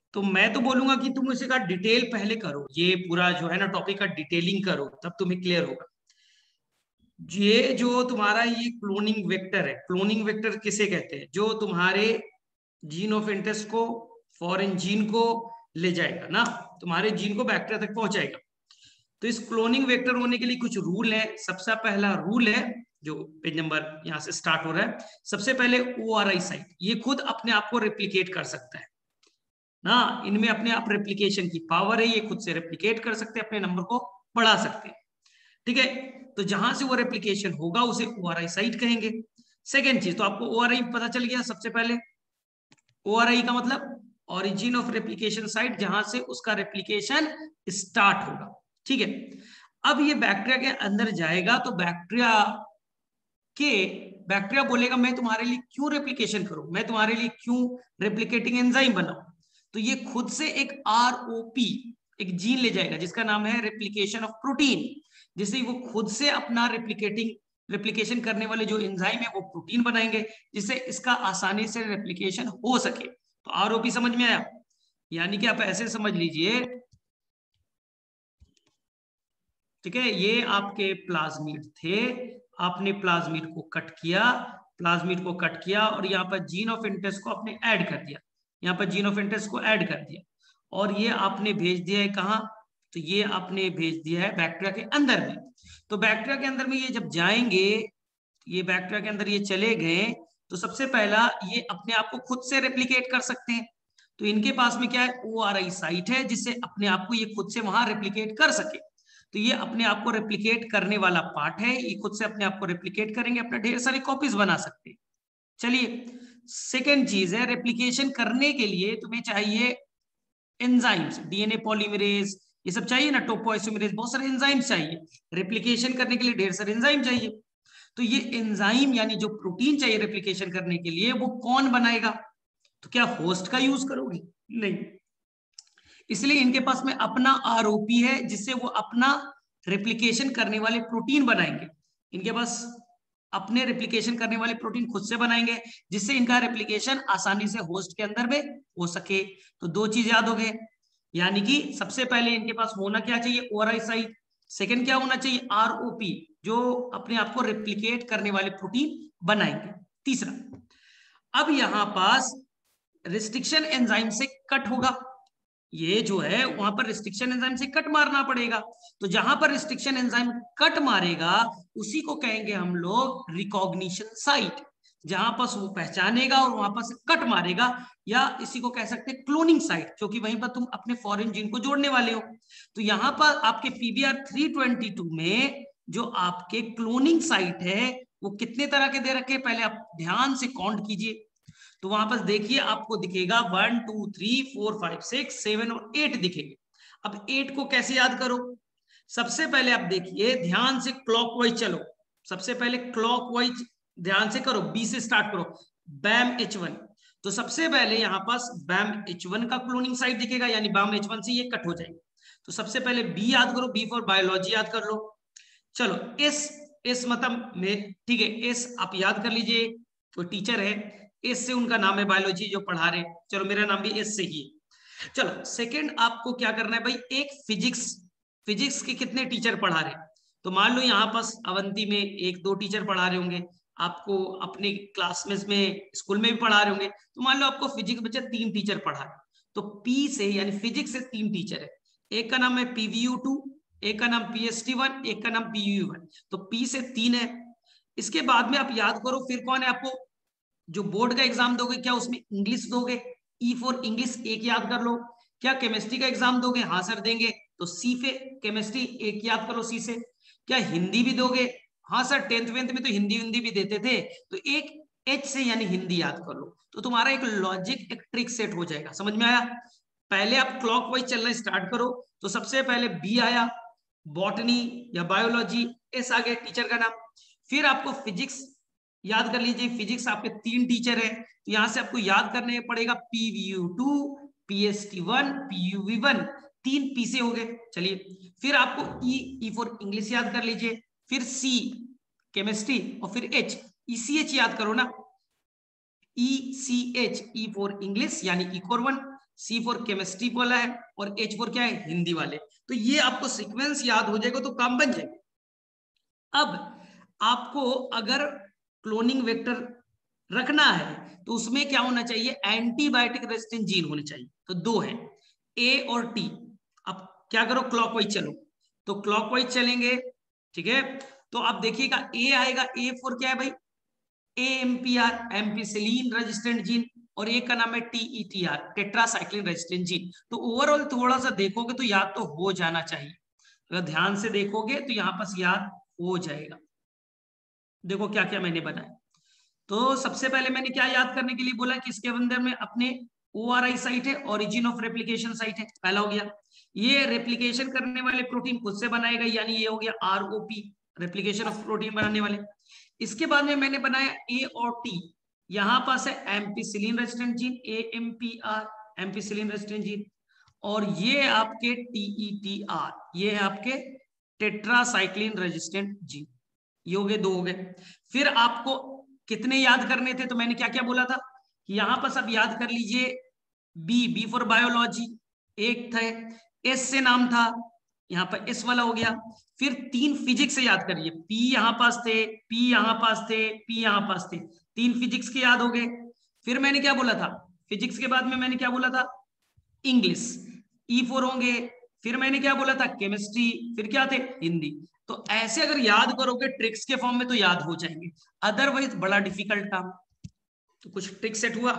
तो मैं तो बोलूंगा कि तुम उसे का डिटेल पहले करो, ये पूरा जो है ना टॉपिक का डिटेलिंग करो, तब तुम्हें क्लियर होगा। ये जो तुम्हारा ये क्लोनिंग वेक्टर है, क्लोनिंग वेक्टर किसे कहते हैं? जो तुम्हारे जीन ऑफ इंटरेस्ट को, फॉरेन जीन को ले जाएगा ना, तुम्हारे जीन को बैक्टीरिया तक पहुंचाएगा। तो इस क्लोनिंग वेक्टर होने के लिए कुछ रूल है। सबसे पहला रूल है, जो पेज नंबर यहां से स्टार्ट हो रहा है, सबसे पहले ORI साइट, ये खुद अपने आप को रेप्लिकेट कर सकता है ना, इनमें अपने आप रेप्लिकेशन की पावर है, ये खुद से रेप्लिकेट कर सकते हैं, अपने नंबर को बढ़ा सकते हैं। ठीक है, तो जहां से वो रेप्लिकेशन होगा उसे ORI साइट कहेंगे। सेकेंड चीज, तो आपको ORI पता चल गया। सबसे पहले ORI का मतलब ओरिजिन ऑफ रेप्लिकेशन साइट, जहां से उसका रेप्लिकेशन स्टार्ट होगा। ठीक है, अब ये बैक्टीरिया के अंदर जाएगा तो के बैक्टीरिया बोलेगा मैं तुम्हारे लिए क्यों रेप्लिकेशन करूं, मैं तुम्हारे लिए क्यों रेप्लिकेटिंग एंजाइम बनाऊं। तो ये खुद से एक ROP, एक जीन ले जाएगा जिसका नाम है रेप्लिकेशन ऑफ प्रोटीन, जिससे वो खुद से अपना रेप्लिकेशन करने वाले जो एंजाइम है वो प्रोटीन बनाएंगे, जिससे इसका आसानी से रेप्लिकेशन हो सके। तो ROP समझ में आया? यानी कि आप ऐसे समझ लीजिए, ठीक है, ये आपके प्लाज्मिड थे, आपने प्लाज्मिड को कट किया, प्लाज्मिड को कट किया और यहाँ पर जीन ऑफ इंटरेस्ट को आपने ऐड कर दिया, यहाँ पर जीन ऑफ इंटरेस्ट को ऐड कर दिया, और ये आपने भेज दिया है कहाँ? तो ये आपने भेज दिया है बैक्टीरिया के अंदर में। तो बैक्टीरिया के अंदर में ये जब जाएंगे, ये बैक्टीरिया के अंदर ये चले गए, तो सबसे पहला ये अपने आप को खुद से रेप्लिकेट कर सकते हैं। तो इनके पास में क्या है? ORI साइट है, जिससे अपने आप को ये खुद से वहां रेप्लिकेट कर सके। तो ये अपने आप को रेप्लिकेट करने वाला पार्ट है, ये खुद से अपने आप को रेप्लिकेट करेंगे, अपने ढेर सारी कॉपीज बना सकते हैं। चलिए, सेकेंड चीज है, रेप्लिकेशन करने के लिए तुम्हें चाहिए एंजाइम्स, DNA पॉलीमरेज, ये सब चाहिए ना, टोपोइसोमरेज, बहुत सारे एंजाइम्स चाहिए। रेप्लिकेशन करने के लिए ढेर सारे एंजाइम चाहिए। तो ये एंजाइम यानी जो प्रोटीन चाहिए रेप्लिकेशन करने के लिए, वो कौन बनाएगा? तो क्या होस्ट का यूज करोगे? नहीं, इसलिए इनके पास में अपना ROP है, जिससे वो अपना रेप्लिकेशन करने वाले प्रोटीन बनाएंगे। इनके पास अपने रेप्लिकेशन करने वाले प्रोटीन खुद से बनाएंगे, जिससे इनका रेप्लिकेशन आसानी से होस्ट के अंदर में हो सके। तो दो चीज याद हो गए, यानी कि सबसे पहले इनके पास होना क्या चाहिए? ORI site. सेकेंड क्या होना चाहिए? ROP, जो अपने आप को रेप्लिकेट करने वाले प्रोटीन बनाएंगे। तीसरा, अब यहां पास रिस्ट्रिक्शन एंजाइम से कट होगा, ये जो है वहां पर रिस्ट्रिक्शन एंजाइम से कट मारना पड़ेगा। तो जहां पर रिस्ट्रिक्शन एंजाइम कट मारेगा उसी को कहेंगे हम लोग रिकॉग्निशन साइट, जहां पर वो पहचानेगा और वहां पर से कट मारेगा, या इसी को कह सकते हैं क्लोनिंग साइट, क्योंकि वहीं पर तुम अपने फॉरेन जीन को जोड़ने वाले हो। तो यहां पर आपके PBR 322 में जो आपके क्लोनिंग साइट है वो कितने तरह के दे रखे, पहले आप ध्यान से काउंट कीजिए। तो वहां पर देखिए आपको दिखेगा 1 2 3 4 5 6 7 और 8 दिखेंगे। अब 8 को कैसे याद करो? सबसे पहले आप देखिए, ध्यान से क्लॉकवाइज चलो, सबसे पहले क्लॉकवाइज ध्यान से करो, B से स्टार्ट करो, बैम H1। तो सबसे पहले यहां पास बैम H1 का क्लोनिंग साइट दिखेगा, यानी बैम H1 से ये कट हो जाएगा। तो सबसे पहले B याद करो, B फॉर बायोलॉजी याद कर लो। चलो एस मतलब में, ठीक है, एस आप याद कर लीजिए, कोई टीचर है एस से, उनका नाम है बायोलॉजी जो पढ़ा रहे, चलो मेरा नाम भी एस से ही है। चलो सेकंड आपको क्या करना है भाई, एक फिजिक्स, फिजिक्स के कितने टीचर पढ़ा रहे? तो मान लो यहाँ पास अवंती में एक दो टीचर पढ़ा रहे होंगे, आपको अपने क्लासमेट्स में स्कूल में भी पढ़ा रहे होंगे, तो मान लो आपको फिजिक्स बच्चे 3 टीचर पढ़ा रहे, तो पी से यानी फिजिक्स से 3 टीचर है, एक का नाम है PVU2, एक का नाम PST1, एक का नाम PUU1। तो P से 3 है। इसके बाद में आप याद करो फिर कौन है, आपको जो बोर्ड का एग्जाम दोगे क्या उसमें इंग्लिश दोगे? E फॉर इंग्लिश एक याद कर लो। क्या केमिस्ट्री का एग्जाम दोगे? हाँ सर देंगे, तो C पे केमिस्ट्री एक याद करो C से। क्या हिंदी भी दोगे? हाँ सर 10th 12th में तो हिंदी हिंदी भी देते थे, तो एक H से यानी हिंदी याद कर लो। तो तुम्हारा एक लॉजिक, एक ट्रिक सेट हो जाएगा। समझ में आया? पहले आप क्लॉकवाइज चलना स्टार्ट करो। तो सबसे पहले B आया, बॉटनी या बायोलॉजी, एस आ गया टीचर का नाम। फिर आपको फिजिक्स याद कर लीजिए, फिजिक्स आपके 3 टीचर है, तो यहां से आपको याद करने पड़ेगा PVU2, PST1, PUV1, 3 पी से हो गए। चलिए, फिर आपको ई फॉर इंग्लिश याद कर लीजिए, फिर C केमिस्ट्री, और फिर H ECH याद करो ना, ECH, E फॉर इंग्लिश यानी इकोर 1, C फॉर केमिस्ट्री वाला है, और H फॉर क्या है, हिंदी वाले। तो ये आपको सीक्वेंस याद हो जाएगा तो काम बन जाएगा। अब आपको अगर क्लोनिंग वेक्टर रखना है तो उसमें क्या होना चाहिए, एंटीबायोटिक रेजिस्टेंट जीन होने चाहिए। तो दो है, A और T। अब क्या करो, क्लॉकवाइज चलो, तो क्लॉकवाइज चलेंगे, ठीक है। तो आप देखिएगा A आएगा, A फॉर क्या है भाई, AMPR, एम्पिसिलिन रेजिस्टेंट जीन, और एक का नाम है TETR, टेट्रासाइक्लिन रेजिस्टेंट जीन। तो ओवरऑल थोड़ा सा देखोगे तो याद तो हो जाना चाहिए, अगर ध्यान से देखोगे तो यहाँ पास याद हो जाएगा। देखो क्या क्या मैंने बनाया। तो सबसे पहले मैंने क्या याद करने के लिए बोला कि इसके अंदर में अपने ORI साइट है, ओरिजिन ऑफ रेप्लिकेशन साइट है, पहला हो गया। ये रेप्लिकेशन करने वाले प्रोटीन खुद से बनाएगा, यानी ये हो गया ROP, रेप्लिकेशन ऑफ प्रोटीन बनाने वाले। इसके बाद में मैंने बनाया A और T, यहां पास है ampicillin resistant gene, AMPR, ampicillin resistant gene, और ये आपके TETR, ये है आपके टेट्रासाइक्लिन रेजिस्टेंट जीन। ये हो गए, दो हो गए। फिर आपको कितने याद करने थे, तो मैंने क्या क्या बोला था कि यहां पर सब याद कर लीजिए। बी फॉर बायोलॉजी एक था, एस से नाम था, यहाँ पर एस वाला हो गया। फिर तीन फिजिक्स से याद करिए, पी यहां पास थे, पी यहां पास थे, पी यहां पास थे, तीन फिजिक्स के याद हो गए। फिर मैंने क्या बोला था, फिजिक्स के बाद में मैंने क्या बोला था, इंग्लिश, ई फोर होंगे। फिर मैंने क्या बोला था, केमिस्ट्री, फिर क्या थे, हिंदी। तो ऐसे अगर याद करोगे ट्रिक्स के फॉर्म में तो याद हो जाएंगे, अदरवाइज बड़ा डिफिकल्ट काम। तो कुछ ट्रिक सेट हुआ,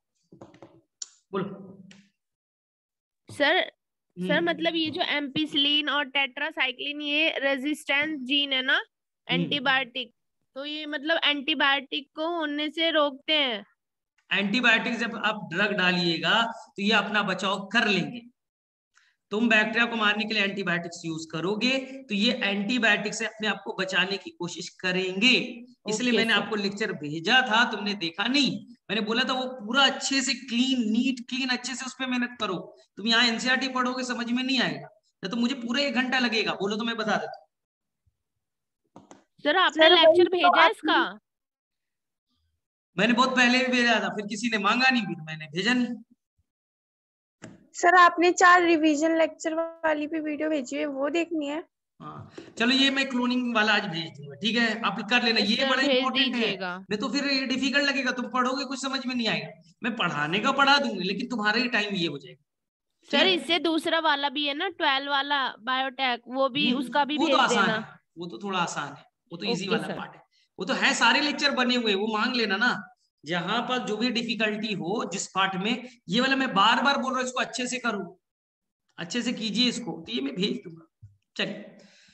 बोलो सर। सर मतलब ये जो एम्पिसिलिन और टेट्रासाइक्लिन ये रेजिस्टेंस जीन है ना, एंटीबायोटिक, तो ये मतलब एंटीबायोटिक को होने से रोकते हैं। एंटीबायोटिक जब आप ड्रग डालिएगा तो ये अपना बचाव कर लेंगे। तुम बैक्टीरिया को मारने के लिए एंटीबायोटिक्स यूज करोगे तो ये एंटीबायोटिक से अपने आप को बचाने की कोशिश करेंगे। इसलिए मैंने आपको लेक्चर भेजा था, तुमने देखा नहीं। मैंने बोला था वो पूरा अच्छे से क्लीन, नीट क्लीन, अच्छे से उस पर मेहनत करो। तुम यहाँ एनसीईआरटी पढ़ोगे समझ में नहीं आएगा, तो मुझे पूरा 1 घंटा लगेगा, बोलो तो मैं बता देता। सर आपने लेक्चर भेजा है इसका? मैंने बहुत पहले भी भेजा था, फिर किसी ने मांगा नहीं, फिर मैंने भेजा नहीं। सर आपने 4 रिवीजन लेक्चर वाली भी वीडियो भेजी है, वो देखनी है। हाँ चलो, ये मैं क्लोनिंग वाला आज भेज दूंगा, ठीक है, आप कर लेना, ये बड़ा इंपॉर्टेंट है। मैं तो फिर ये डिफिकल्ट लगेगा, तुम पढ़ोगे कुछ समझ में नहीं आएगा। मैं पढ़ाने का पढ़ा दूंगी, लेकिन तुम्हारा ही टाइम ये हो जाएगा। सर इससे दूसरा वाला भी है ना, 12 वाला बायोटेक, वो भी, उसका भी वो तो भेज आसान देना। है, वो तो थोड़ा आसान है, वो तो इजी ओके वाला सर। पार्ट है। वो तो है, सारे लेक्चर बने हुए, वो मांग लेना ना। जहां पर जो भी डिफिकल्टी हो जिस पार्ट में, ये वाला मैं बार बार बोल रहा हूँ, इसको अच्छे से करो, अच्छे से कीजिए इसको, तो ये मैं भेज दूंगा। चलिए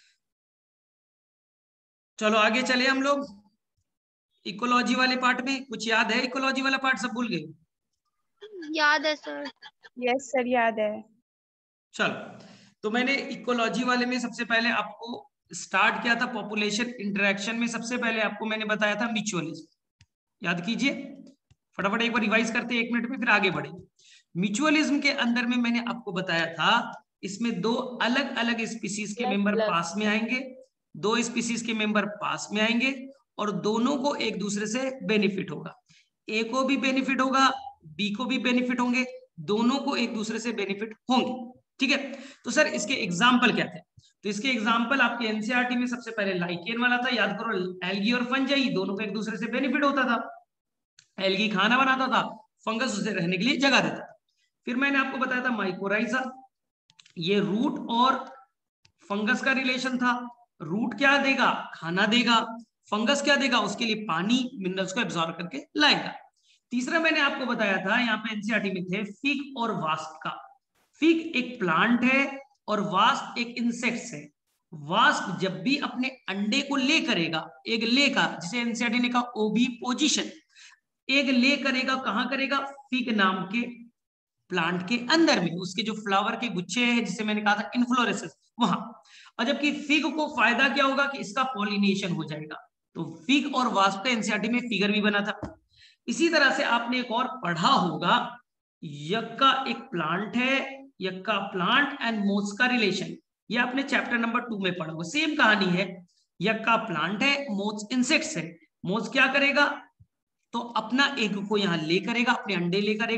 चलो आगे चले हम लोग। इकोलॉजी वाले पार्ट में कुछ याद है? इकोलॉजी वाला पार्ट सब भूल गए? याद है सर। यस सर याद है। चलो, तो मैंने इकोलॉजी वाले में सबसे पहले आपको स्टार्ट किया था पॉपुलेशन इंटरेक्शन में। सबसे पहले आपको मैंने बताया था म्यूचुअलिज्म, याद कीजिए फटाफट, एक बार रिवाइज करते हैं 1 मिनट में, फिर आगे बढ़े। म्यूचुअलिज्म के अंदर में मैंने आपको बताया था, इसमें दो अलग अलग स्पीसीज के मेंबर पास में आएंगे, दो स्पीसीज के मेंबर पास में आएंगे, और दोनों को एक दूसरे से बेनिफिट होगा। ए को भी बेनिफिट होगा, बी को भी बेनिफिट होंगे, दोनों को एक दूसरे से बेनिफिट होंगे, ठीक है। तो सर इसके एग्जाम्पल क्या थे? तो इसके एग्जाम्पल आपके एनसीईआरटी में सबसे पहले लाइकेन वाला था, याद करो, एल्गी और फंजाई दोनों को एक दूसरे से बेनिफिट होता था। एल्गी खाना बनाता था, फंगस उसे रहने के लिए जगह देता था। फिर मैंने आपको बताया था माइकोराइजा, ये रूट और फंगस का रिलेशन था। रूट क्या देगा? खाना देगा। फंगस क्या देगा? उसके लिए पानी, मिनरल्स को एब्जॉर्ब करके लाएगा। तीसरा मैंने आपको बताया था, यहाँ पे एनसीईआरटी में थे, फिग और वास्प का। फिग एक प्लांट है और वास्प एक इंसेक्ट है। वास्प जब भी अपने अंडे को ले करेगा, एग लेगा, जिसे एनसीईआरटी ने कहा ओबी पोजिशन, एग ले करेगा, कहां करेगा? फिग नाम के प्लांट के अंदर में, उसके जो फ्लावर के गुच्छे हैं, जिसे मैंने कहा था इन्फ्लोरेसेंस, वहां। और जबकि फिग को फायदा क्या होगा कि इसका पॉलिनेशन हो जाएगा। तो फिग और वास्प का एनसीईआरटी में फिगर भी बना था। इसी तरह से आपने एक और पढ़ा होगा, यक्का एक प्लांट है, यक्का प्लांट एंड मोथ्स का रिलेशन, ये आपने चैप्टर नंबर 2 में पढ़ा होगा। सेम कहानी है, यक्का प्लांट है, मोथ्स इंसेक्ट्स है। मोथ्स क्या करेगा? तो अपना एग को यहां ले करेगा, अपने अंडे ले करेगा,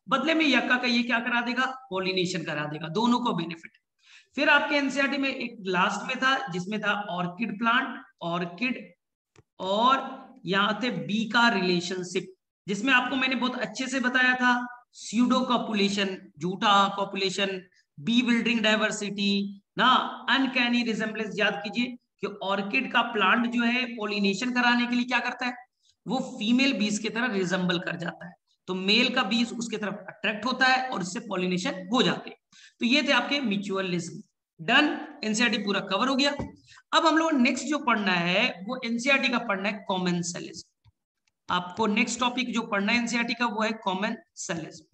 बदले में यक्का का ये क्या करा देगा, पॉलिनेशन करा देगा, दोनों को बेनिफिट। फिर आपके एनसीईआरटी में एक लास्ट में था जिसमें था ऑर्किड प्लांट, ऑर्किड, और यहाँ थे बी का रिलेशनशिप, जिसमें आपको मैंने बहुत अच्छे से बताया था स्यूडो कॉपुलेशन, झूठा कॉपुलेशन, बी बिल्डिंग डाइवर्सिटी ना, अनकैनी रिजेम्बलेंस। याद कीजिए कि ऑर्किड का प्लांट जो है पॉलिनेशन कराने के लिए क्या करता है, वो फीमेल बीज की तरह रिजेंबल कर जाता है, तो मेल का बीज उसके तरफ अट्रैक्ट होता है और इससे पॉलिनेशन हो जाते हैं। तो ये थे आपके म्यूचुअलिज्म। डन, एनसीईआरटी पूरा कवर हो गया। अब हम लोग नेक्स्ट जो पढ़ना है वो एनसीईआरटी का पढ़ना है कॉमेंसलिज्म। आपको नेक्स्ट टॉपिक जो पढ़ना है एनसीईआरटी का वो है कॉमेंसलिज्म।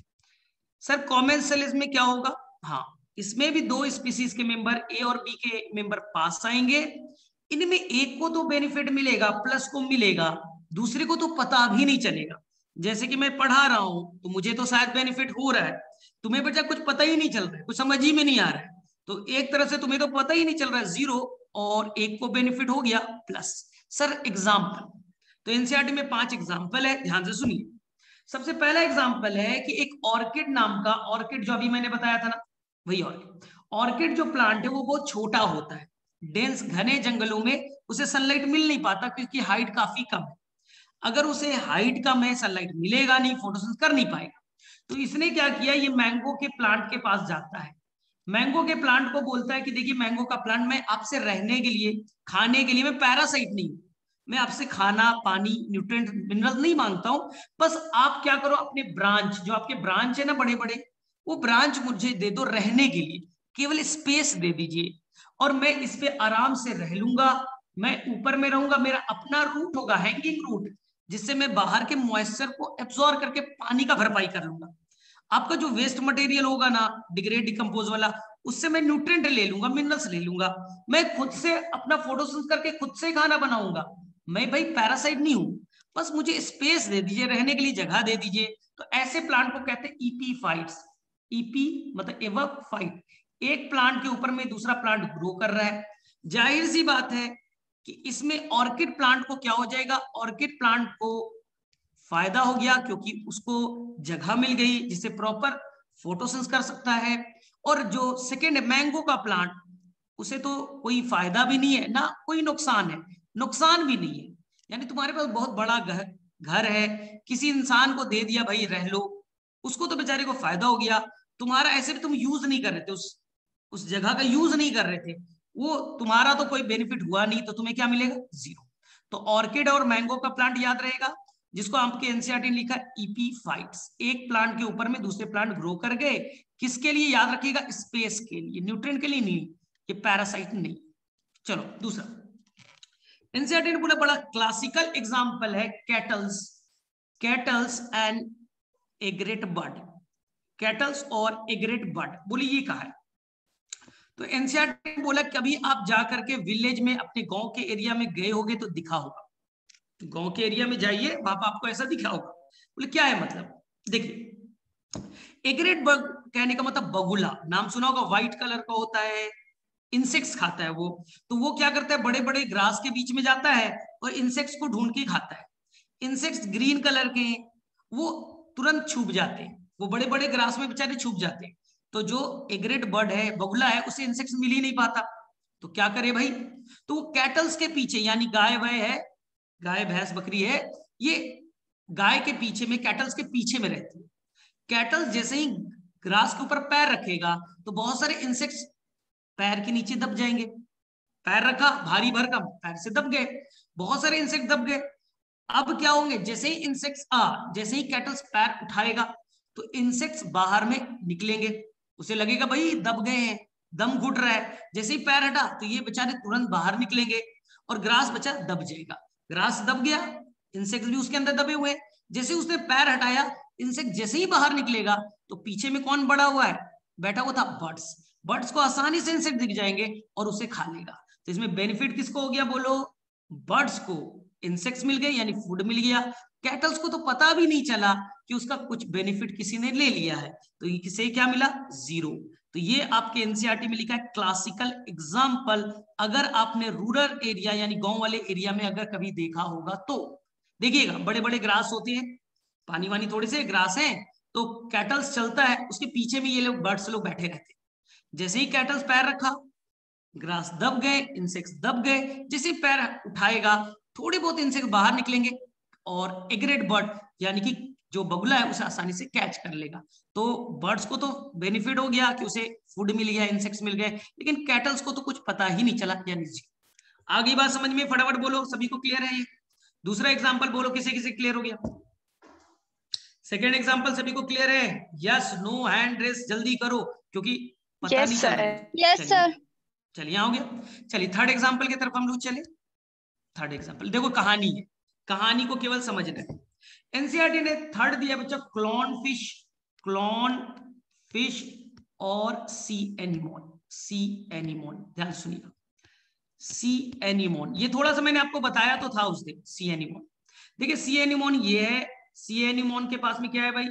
सर कॉमेंसलिज्म में क्या होगा, हाँ इसमें भी दो स्पीसीज के मेंबर ए और बी के मेंबर पास आएंगे, इनमें एक को तो बेनिफिट मिलेगा प्लस को मिलेगा, दूसरे को तो पता भी नहीं चलेगा। जैसे कि मैं पढ़ा रहा हूं तो मुझे तो शायद बेनिफिट हो रहा है, तुम्हें बच्चा कुछ पता ही नहीं चल रहा है, कुछ समझ ही में नहीं आ रहा है, तो एक तरह से तुम्हें तो पता ही नहीं चल रहा है जीरो, और एक को बेनिफिट हो गया प्लस। सर एग्जाम्पल, तो एनसीईआरटी में 5 एग्जाम्पल है, ध्यान से सुनिए। सबसे पहला एग्जाम्पल है कि एक ऑर्किड नाम का, ऑर्किड जो अभी मैंने बताया था ना वही ऑर्किड, ऑर्किड जो प्लांट है वो बहुत छोटा होता है, डेंस घने जंगलों में उसे सनलाइट मिल नहीं पाता क्योंकि हाइट काफी कम है। अगर उसे हाइट कम है, सनलाइट मिलेगा नहीं, फोटोसिंथेसिस कर नहीं पाएगा, तो इसने क्या किया, ये मैंगो के प्लांट के पास जाता है, मैंगो के प्लांट को बोलता है कि देखिए मैंगो का प्लांट, मैं आपसे रहने के लिए, खाने के लिए, मैं पैरासाइट नहीं हूं, मैं आपसे खाना पानी न्यूट्रिएंट मिनरल नहीं मांगता हूं, बस आप क्या करो अपने ब्रांच, जो आपके ब्रांच है ना बड़े बड़े, वो ब्रांच मुझे दे दो रहने के लिए, केवल स्पेस दे दीजिए और मैं इस पे आराम से रह लूंगा, मैं ऊपर में रहूंगा, मेरा अपना रूट होगा, हैंगिंग रूट, जिससे मैं बाहर के मॉइस्चर को एब्जॉर्ब करके पानी का भरपाई कर लूंगा। आपका जो वेस्ट मटेरियल होगा ना डिग्रेड डिकम्पोज वाला, उससे मैं न्यूट्रिएंट ले लूंगा, मिनरल्स ले लूंगा, मैं खुद से अपना फोटोसिंथेसिस करके खुद से खाना बनाऊंगा, मैं भाई पैरासाइट नहीं हूं, बस मुझे स्पेस दे दीजिए, रहने के लिए जगह दे दीजिए। तो ऐसे प्लांट को कहते हैं ईपीफाइट्स। ईपी मतलब एवोफाइट, एक प्लांट के ऊपर में दूसरा प्लांट ग्रो कर रहा है। जाहिर सी बात है कि इसमें ऑर्किड प्लांट को क्या हो जाएगा, ऑर्किड प्लांट को फायदा हो गया क्योंकि उसको जगह मिल गई जिससे प्रॉपर फोटोसिंथेसिस कर सकता है। और जो सेकेंड है मैंगो का प्लांट, उसे तो कोई फायदा भी नहीं है ना कोई नुकसान है, नुकसान भी नहीं है, यानी तुम्हारे पास बहुत बड़ा घर है, किसी इंसान को दे दिया भाई रह लो, उसको तो बेचारे को फायदा हो गया, तुम्हारा ऐसे भी तुम यूज नहीं कर रहे थे, उस जगह का यूज नहीं कर रहे थे, वो तुम्हारा तो कोई बेनिफिट हुआ नहीं, तो तुम्हें क्या मिलेगा, जीरो। तो ऑर्किड और मैंगो का प्लांट याद रहेगा, जिसको आपके एनसीईआरटी ने लिखा ईपीफाइट्स, एक प्लांट के ऊपर में दूसरे प्लांट ग्रो कर गए, किसके लिए याद रखिएगा, स्पेस के लिए, न्यूट्रिएंट के लिए नहीं, ये पैरासाइट नहीं। चलो दूसरा, एनसीईआरटी ने बोला बड़ा क्लासिकल एग्जांपल है cattles, cattles and egret bird, cattles और एग्रेट बर्ड, बोलिए ये कहा है। तो एनसीईआरटी ने बोला कभी आप जाकर के विलेज में अपने गांव के एरिया में गए होगे तो दिखा होगा, तो गांव के एरिया में जाइए वहां पर आपको ऐसा दिखा होगा। बोले क्या है मतलब, देखिए एग्रेट बर्ड कहने का मतलब बगुला, नाम सुना होगा, व्हाइट कलर का होता है, इंसेक्ट्स खाता है वो, तो वो क्या करता है बड़े बड़े ग्रास के बीच में जाता है और इंसेक्ट्स को ढूंढ के खाता है। इंसेक्ट्स ग्रीन कलर के, वो तुरंत छुप जाते हैं, वो बड़े बड़े ग्रास में बेचारे छुप जाते हैं, तो जो एग्रेट बर्ड है बगुला है उसे इंसेक्ट्स मिल ही नहीं पाता, तो क्या करे भाई, तो वो कैटल्स के पीछे, यानी गाय वाय है, गाय भैंस बकरी है, ये गाय के पीछे में, कैटल्स के पीछे में रहती है। कैटल्स जैसे ही ग्रास के ऊपर पैर रखेगा तो बहुत सारे इंसेक्ट्स पैर के नीचे दब जाएंगे, पैर रखा भारी भरकम, पैर से दब गए, बहुत सारे इंसेक्ट दब गए। अब क्या होंगे, जैसे ही इंसेक्ट्स जैसे ही कैटल्स पैर उठाएगा तो इंसेक्ट्स बाहर में निकलेंगे, उसे लगेगा भाई दब गए हैं, दम घुट रहा है, जैसे ही पैर हटा तो ये बेचारे तुरंत बाहर निकलेंगे और ग्रास बचा दब जाएगा, ग्रास दब गया, इंसेक्ट्स भी उसके अंदर दबे हुए, जैसे उसने पैर हटाया इंसेक्ट जैसे ही बाहर निकलेगा तो पीछे में कौन बड़ा हुआ है, बैठा हुआ था बर्ड्स, बर्ड्स को आसानी से इंसेक्ट दिख जाएंगे और उसे खा लेगा। तो इसमें बेनिफिट किसको हो गया, बोलो, बर्ड्स को इंसेक्ट्स मिल गए यानी फूड मिल गया, कैटल्स को तो पता भी नहीं चला कि उसका कुछ बेनिफिट किसी ने ले लिया है, तो ये किसे क्या मिला, जीरो। तो ये आपके एनसीईआरटी में लिखा है क्लासिकल एग्जांपल, अगर आपने रूरल एरिया यानी गांव वाले एरिया में अगर कभी देखा होगा तो देखिएगा, बड़े बड़े ग्रास होते हैं, पानी वानी थोड़े से ग्रास हैं, तो कैटल्स चलता है, उसके पीछे भी ये लोग बर्ड्स लोग बैठे रहते हैं। जैसे ही कैटल्स पैर रखा, ग्रास दब गए, इंसेक्ट्स दब गए, जैसे पैर उठाएगा थोड़े बहुत इंसेक्ट बाहर निकलेंगे और एग्रेट बर्ड यानी कि जो बगुला है उसे आसानी से कैच कर लेगा। तो बर्ड्स को तो बेनिफिट हो गया कि उसे फूड मिल गया, इंसेक्ट्स मिल गए, लेकिन कैटल्स को तो कुछ पता ही नहीं चला। यानी आगे बात समझ में, फटाफट बोलो, सभी को क्लियर है ये? दूसरा एग्जांपल बोलो, किसे किसे क्लियर हो गया? सेकेंड एग्जांपल सभी को क्लियर है? यस नो हैंड रेस जल्दी करो क्योंकि पता नहीं चल रहा। Yes sir. चलिए हो गया। चलिए थर्ड एग्जांपल की तरफ हम लोग चले। थर्ड एग्जांपल देखो, कहानी है, कहानी को केवल समझना है। एनसीईआरटी ने थर्ड दिया बच्चा क्लॉन फिश और सी एनीमोन। ध्यान सुनिएगा, सी एनीमोन, ये थोड़ा सा मैंने आपको बताया तो था उस दिन। सी एनीमोन, देखिए सी एनीमोन ये है। सी एनीमोन के पास में क्या है भाई?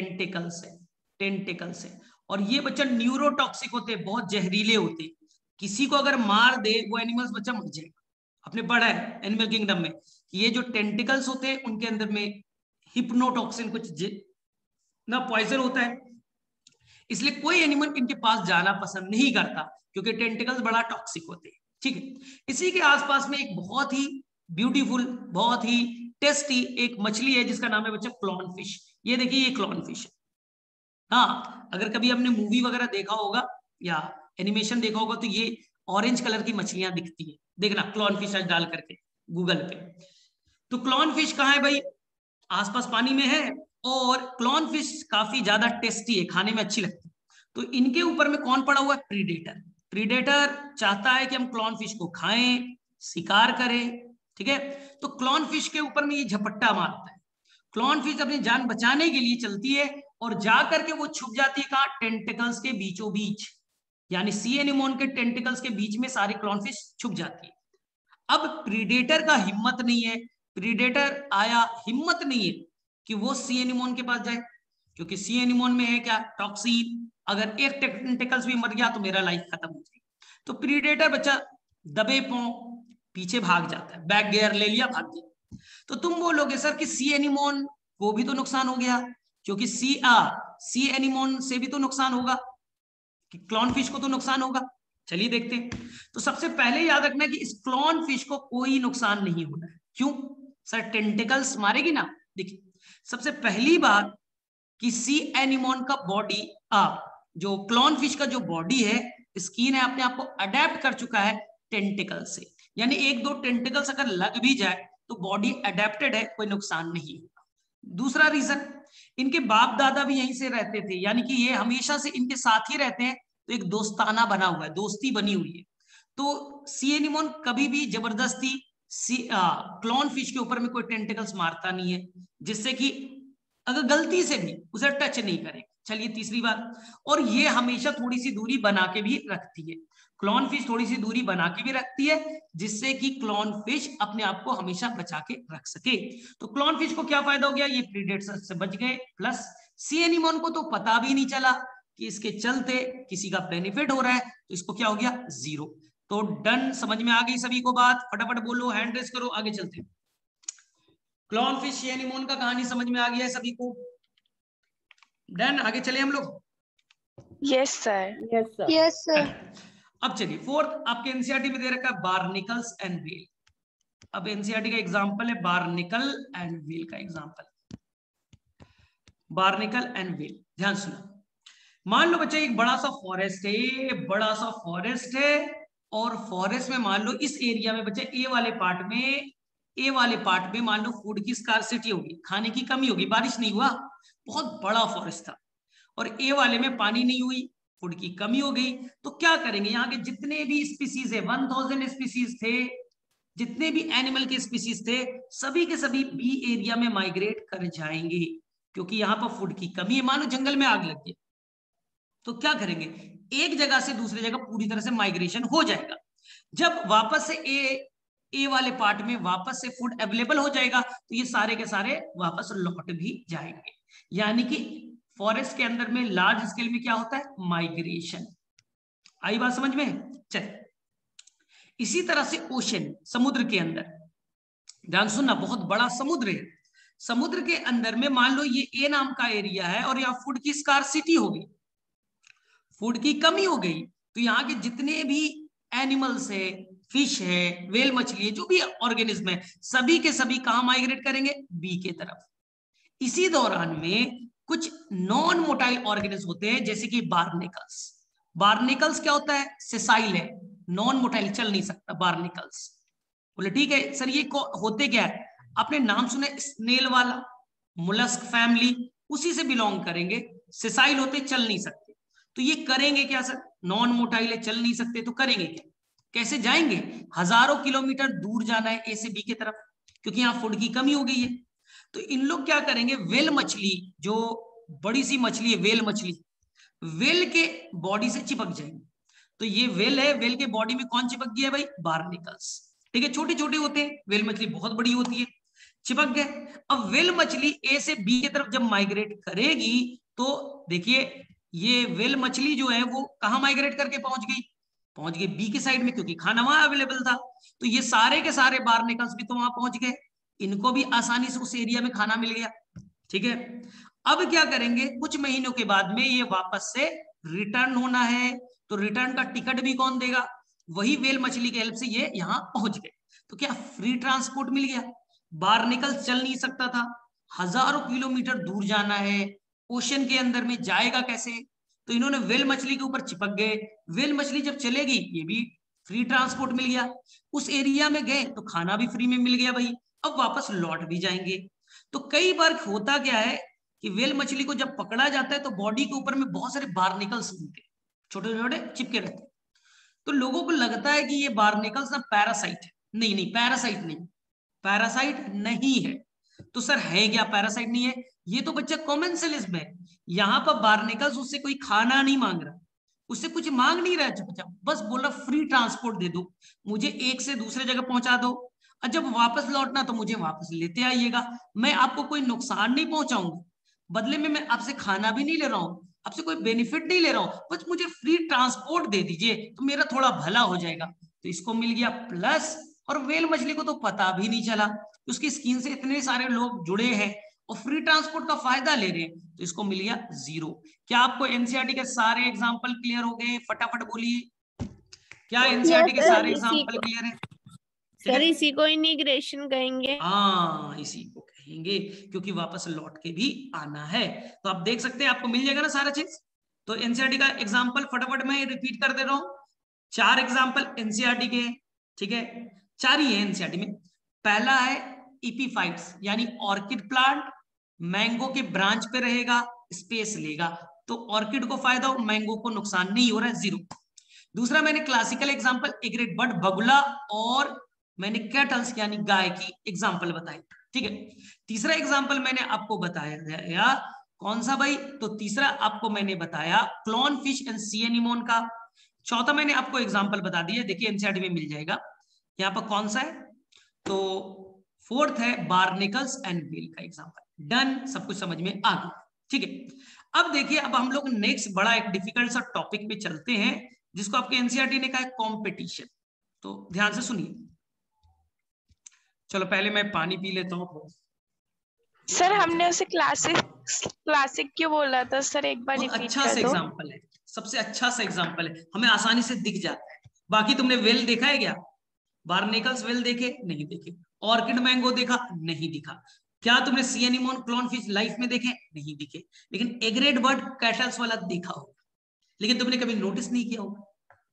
टेंटिकल्स है। और ये बच्चा न्यूरोटॉक्सिक होते हैं, बहुत जहरीले होते हैं। किसी को अगर मार दे वो एनिमल्स बच्चा मर जाएगा। आपने पढ़ा है एनिमल किंगडम में कि ये जो टेंटिकल्स होते हैं उनके अंदर में हिप्नोटॉक्सिन कुछ ना पॉइजन होता है, इसलिए कोई एनिमल इनके पास जाना पसंद नहीं करता क्योंकि टेंटिकल्स बड़ा टॉक्सिक होते हैं। ठीक है, इसी के आसपास में एक बहुत ही ब्यूटीफुल, बहुत ही टेस्टी एक मछली है जिसका नाम है बच्चा क्लॉन फिश। ये देखिए, ये क्लॉन फिश है। हाँ, अगर कभी हमने मूवी वगैरह देखा होगा या एनिमेशन देखा होगा तो ये ऑरेंज कलर की मछलियां दिखती है, देखना क्लॉन फिश डाल करके गूगल पे। तो क्लॉन फिश कहाँ है भाई? आसपास पानी में है, और क्लॉन फिश काफी ज्यादा टेस्टी है, खाने में अच्छी लगती है। तो इनके ऊपर में कौन पड़ा हुआ है? प्रीडेटर चाहता है कि हम क्लॉन फिश को खाएं, शिकार करें। ठीक है, तो क्लॉन फिश के ऊपर में ये झपट्टा मारता है। क्लॉन फिश अपनी जान बचाने के लिए चलती है और जा करके वो छुप जाती है कहाँ? टेंटिकल्स के बीचों बीच, यानी सी एनीमोन के टेंटिकल्स के बीच में सारी क्लॉन फिश छुप जाती है। अब प्रीडेटर का हिम्मत नहीं है, प्रीडेटर आया, हिम्मत नहीं है कि वो सी एनीमोन के पास जाए, क्योंकि सी एनीमोन में है क्या? टॉक्सिन। अगर एक टेंटिकल्स भी मर गया तो मेरा लाइफ खत्म हो जाएगी। तो प्रीडेटर बच्चा दबे पांव पीछे भाग जाता है, बैक गियर ले लिया, भाग गया। तो तुम बोलोगे सर कि सी एनीमोन को भी तो नुकसान हो गया, क्योंकि सी एनीमोन से भी तो नुकसान होगा, कि क्लॉन फिश को तो नुकसान होगा। चलिए देखते हैं। तो सबसे पहले याद रखना कि इस क्लॉन फिश को कोई नुकसान नहीं होना है। क्यों सर? टेंटिकल्स मारेगी ना। देखिए, सबसे पहली बात कि सी एनीमोन का बॉडी, जो क्लॉन फिश का जो बॉडी है, स्किन है, अपने आप को अडेप्ट कर चुका है टेंटिकल से, यानी एक दो टेंटिकल्स अगर लग भी जाए तो बॉडी अडेप्टेड है, कोई नुकसान नहीं होगा। दूसरा रीजन, इनके बाप दादा भी यहीं से रहते थे, यानी कि ये हमेशा से इनके साथ ही रहते हैं, तो एक दोस्ताना बना हुआ है, दोस्ती बनी हुई है। तो सी एनीमोन कभी भी जबरदस्ती क्लॉन फिश के ऊपर में कोई टेंटिकल्स मारता नहीं है, जिससे कि अगर गलती से भी उसे टच नहीं करे। चलिए तीसरी बात, और ये हमेशा थोड़ी सी दूरी बना के भी रखती है, क्लॉन फिश थोड़ी सी दूरी बना के भी रखती है, जिससे कि क्लॉन फिश अपने आप को हमेशा बचा के रख सके। तो क्लॉन फिश को क्या फायदा हो गया? ये प्रीडेटर से बच गए, प्लस सी एनीमोन को तो पता भी नहीं चला कि इसके चलते किसी का बेनिफिट हो रहा है, तो इसको क्या हो गया? जीरो। तो डन, समझ में आ गई सभी को बात? फटाफट बोलो, हैंड रेस करो, आगे चलते हैं। क्लॉन फिश सी एनीमोन का कहानी समझ में आ गया है सभी को? डन, आगे चले हम लोग। Yes sir. Yes sir. अब चलिए फोर्थ, आपके एनसीईआरटी में दे रखा है बार्निकल्स एंड व्हेल। अब एनसीईआरटी का एग्जांपल है बार्निकल एंड व्हेल का एग्जांपल। बार्निकल एंड व्हेल, ध्यान सुनो। मान लो बच्चे एक बड़ा सा फॉरेस्ट है, बड़ा सा फॉरेस्ट है, और फॉरेस्ट में मान लो इस एरिया में बच्चे ए वाले पार्ट में मान लो फूड की स्कार्सिटी होगी, खाने की कमी होगी, बारिश नहीं हुआ, बहुत बड़ा फॉरेस्ट था, और ए वाले में पानी नहीं हुई, फूड की कमी हो गई। तो क्या करेंगे? यहाँ के जितने भी स्पीसीज है, 1000 स्पीसीज थे, जितने भी एनिमल के स्पीसीज थे, सभी के सभी बी एरिया में माइग्रेट कर जाएंगे, क्योंकि यहाँ पर फूड की कमी है। मान लो जंगल में आग लग गई, तो क्या करेंगे? एक जगह से दूसरी जगह पूरी तरह से माइग्रेशन हो जाएगा। जब वापस से ए वाले पार्ट में वापस से फूड अवेलेबल हो जाएगा, तो ये सारे के सारे वापस लौट भी जाएंगे। यानी कि फॉरेस्ट के अंदर में लार्ज स्केल में क्या होता है? माइग्रेशन। आई बात समझ में? चल, इसी तरह से ओशन, समुद्र के अंदर, ध्यान सुनना, बहुत बड़ा समुद्र है, समुद्र के अंदर में मान लो ये ए नाम का एरिया है और यहाँ फूड की स्कार्सिटी हो गई, फूड की कमी हो गई, तो यहाँ के जितने भी एनिमल्स है, फिश है, वेल मछली है, जो भी ऑर्गेनिज्म है, सभी के सभी कहाँ माइग्रेट करेंगे? बी के तरफ। इसी दौरान में कुछ नॉन मोटाइल ऑर्गेनिज्म होते हैं जैसे कि बार्निकल्स। बार्निकल्स क्या होता है? सेसाइल है, नॉन मोटाइल, चल नहीं सकता बार्निकल्स। बोले ठीक है सर ये होते क्या है? आपने नाम सुना स्नेल वाला, मुलस्क फैमिली, उसी से बिलोंग करेंगे। सेसाइल होते, चल नहीं सकते, तो ये करेंगे क्या सर? नॉन मोटाइल है, चल नहीं सकते, तो करेंगे क्या? कैसे जाएंगे? हजारों किलोमीटर दूर जाना है ए से बी की तरफ, क्योंकि यहाँ फूड की कमी हो गई है। तो इन लोग क्या करेंगे? वेल मछली, जो बड़ी सी मछली है वेल मछली, वेल के बॉडी से चिपक जाएंगे। तो ये वेल है, वेल के बॉडी में कौन चिपक गया है भाई? बार्निकल्स। ठीक है, छोटे छोटे होते हैं, वेल मछली बहुत बड़ी होती है, चिपक गए। अब वेल मछली ए से बी की तरफ जब माइग्रेट करेगी तो देखिए ये वेल मछली जो है वो कहाँ माइग्रेट करके पहुंच गई? पहुंच गई बी के साइड में, क्योंकि खाना वहां अवेलेबल था। तो ये सारे के सारे बार्निकल्स भी तो वहां पहुंच गए, इनको भी आसानी से उस एरिया में खाना मिल गया। ठीक है, अब क्या करेंगे? कुछ महीनों के बाद में ये वापस से रिटर्न होना है, तो रिटर्न का टिकट भी कौन देगा? वही वेल मछली की हेल्प से ये यहाँ पहुंच गए। तो क्या फ्री ट्रांसपोर्ट मिल गया? बार्निकल्स चल नहीं सकता था, हजारों किलोमीटर दूर जाना है, ओशन के अंदर में जाएगा कैसे? तो इन्होंने वेल मछली के ऊपर चिपक गए, वेल मछली जब चलेगी ये भी फ्री ट्रांसपोर्ट मिल गया, उस एरिया में गए तो खाना भी फ्री में मिल गया भाई, अब वापस लौट भी जाएंगे। तो कई बार होता क्या है कि वेल मछली को जब पकड़ा जाता है तो बॉडी के ऊपर में बहुत सारे बार्निकल्स मिलते हैं, छोटे छोटे चिपके रहते हैं। तो लोगों को लगता है कि ये बार्निकल्स ना पैरासाइट है। नहीं नहीं, पैरासाइट नहीं, पैरासाइट नहीं है। तो सर है क्या पैरासाइट नहीं है? ये तो बच्चा कॉमेंसलिज्म है। यहाँ पर बार्निकल्स उससे कोई खाना नहीं मांग रहा, उससे कुछ मांग नहीं रहा बच्चा, बस बोल रहा फ्री ट्रांसपोर्ट दे दो, मुझे एक से दूसरे जगह पहुंचा दो, और जब वापस लौटना तो मुझे वापस लेते आइएगा, मैं आपको कोई नुकसान नहीं पहुंचाऊंगा, बदले में मैं आपसे खाना भी नहीं ले रहा हूँ, आपसे कोई बेनिफिट नहीं ले रहा हूँ, बस मुझे फ्री ट्रांसपोर्ट दे दीजिए तो मेरा थोड़ा भला हो जाएगा। तो इसको मिल गया प्लस, और वेल मछली को तो पता भी नहीं चला, उसकी स्किन से इतने सारे लोग जुड़े हैं और फ्री ट्रांसपोर्ट का फायदा ले रहे हैं, तो इसको मिल गया 0। क्या आपको एनसीईआरटी के सारे एग्जांपल क्लियर हो गए? फटाफट बोलिए, क्या एनसीईआरटी के सारे एग्जांपल क्लियर है? सर इसी को इंटीग्रेशन कहेंगे। हाँ इसी को कहेंगे, क्योंकि वापस लौट के भी आना है। तो आप देख सकते हैं आपको मिल जाएगा ना सारा चीज। तो एनसीईआरटी का एग्जांपल फटाफट मैं रिपीट कर दे रहा हूँ, 4 एग्जांपल एनसीईआरटी के, ठीक है, 4 ही है एनसीईआरटी में। पहला है इपीफाइट्स, यानी ऑर्किड प्लांट, मैंगो के ब्रांच पे रहेगा, स्पेस लेगा, तो ऑर्किड को फायदा हो, मैंगो को नुकसान नहीं हो रहा है, 0। दूसरा मैंने क्लासिकल एग्जांपल एग्रेट बर्ड बगुला और मैंने कैटल्स यानी गाय की एग्जांपल बताई, ठीक है। तीसरा एग्जांपल मैंने आपको बताया गया कौन सा भाई? तो तीसरा आपको मैंने बताया clownfish and sea anemone का। चौथा मैंने आपको एग्जांपल बता दिया, देखिए एनसीईआरटी में मिल जाएगा यहाँ पर कौन सा है। तो फोर्थ है बार्निकल्स एंड वेल का एग्जांपल। डन, सब कुछ समझ में आ गया, ठीक है। अब देखिए अब हम लोग नेक्स्ट बड़ा एक डिफिकल्ट सा टॉपिक पे चलते हैं, जिसको आपके एनसीईआरटी ने कहा है कॉम्पिटिशन। तो ध्यान से सुनिए। चलो पहले मैं पानी पी लेता हूँ। सर हमने उसे क्लासिक क्यों बोला था सर, एक बार रिपीट अच्छा कर सा दो। एग्जांपल है, सबसे अच्छा सा एग्जांपल है, हमें आसानी से दिख जाता है। बाकी तुमने वेल देखा है क्या? बार्निकल्स वेल देखे? नहीं देखे। ऑर्किड मैंगो देखा? नहीं दिखा। क्या तुमने sea anemone clownfish life में देखे? नहीं दिखे। लेकिन एग्रेट बर्ड कैटल्स वाला देखा होगा, लेकिन तुमने कभी नोटिस नहीं किया होगा।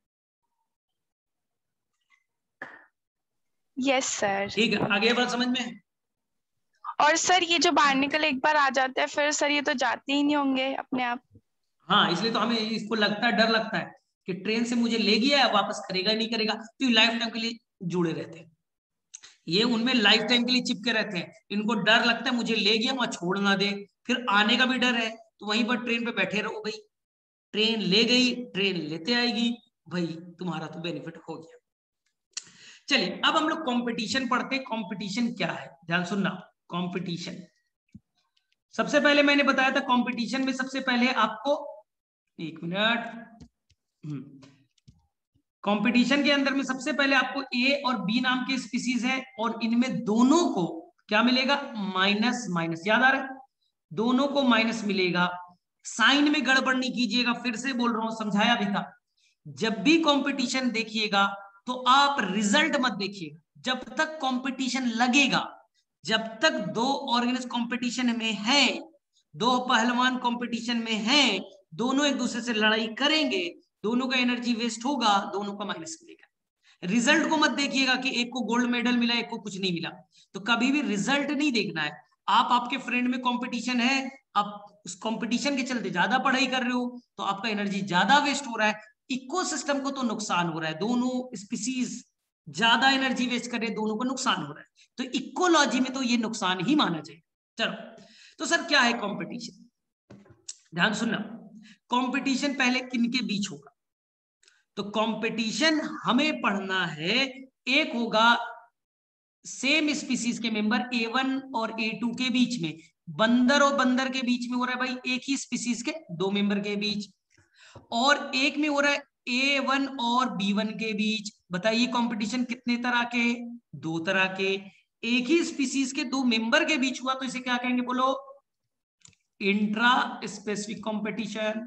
Yes sir. ठीक है, आगे बात समझ में है? और सर ये जो बार्निकल एक बार आ जाता है फिर सर ये तो जाते ही नहीं होंगे अपने आप। हाँ, इसलिए तो हमें इसको लगता है, डर लगता है कि ट्रेन से मुझे ले गया है, वापस करेगा नहीं करेगा, तो ये लाइफ टाइम के लिए जुड़े रहते हैं, ये उनमें लाइफ टाइम के लिए चिपके रहते हैं। इनको डर लगता है मुझे ले गया वहां छोड़ ना दे, फिर आने का भी डर है, तो वहीं पर ट्रेन पे बैठे रहो भाई, ट्रेन ले गई ट्रेन लेते आएगी भाई, तुम्हारा तो बेनिफिट हो गया। चलिए अब हम लोग कंपटीशन पढ़ते हैं। कंपटीशन क्या है, ध्यान सुनना। कंपटीशन सबसे पहले मैंने बताया था, कंपटीशन में सबसे पहले आपको, एक मिनट, कंपटीशन के अंदर में सबसे पहले आपको ए और बी नाम के स्पीसीज है, और इनमें दोनों को क्या मिलेगा, माइनस माइनस, याद आ रहा है, दोनों को माइनस मिलेगा। साइन में गड़बड़ नहीं कीजिएगा, फिर से बोल रहा हूं, समझाया भी था, जब भी कंपटीशन देखिएगा तो आप रिजल्ट मत देखिएगा, जब तक कंपटीशन लगेगा, जब तक दो ऑर्गेनिस्ट कंपटीशन में है, दो पहलवान कंपटीशन में हैं, दोनों एक दूसरे से लड़ाई करेंगे, दोनों का एनर्जी वेस्ट होगा, दोनों का माइनस मिलेगा। रिजल्ट को मत देखिएगा कि एक को गोल्ड मेडल मिला, एक को कुछ नहीं मिला, तो कभी भी रिजल्ट नहीं देखना है। आप आपके फ्रेंड में कंपटीशन है, आप उस कंपटीशन के चलते ज्यादा पढ़ाई कर रहे हो तो आपका एनर्जी ज्यादा वेस्ट हो रहा है, इकोसिस्टम को तो नुकसान हो रहा है, दोनों स्पीसीज ज्यादा एनर्जी वेस्ट कर रहे हैं, दोनों को नुकसान हो रहा है, तो इकोलॉजी में तो ये नुकसान ही माना जाए। चलो, तो सर क्या है कंपटीशन, ध्यान सुनना, कंपटीशन पहले किनके बीच होगा, तो कंपटीशन हमें पढ़ना है, एक होगा सेम स्पीसीज के मेंबर A1 और A2 के बीच में, बंदर और बंदर के बीच में हो रहा है भाई एक ही स्पीसीज के दो मेंबर के बीच, और एक में हो रहा है A1 और B1 के बीच। बताइए कंपटीशन कितने तरह के, दो तरह के, एक ही स्पीसीज के दो मेंबर के बीच हुआ तो इसे क्या कहेंगे, बोलो, इंट्रा स्पेसिफिक कंपटीशन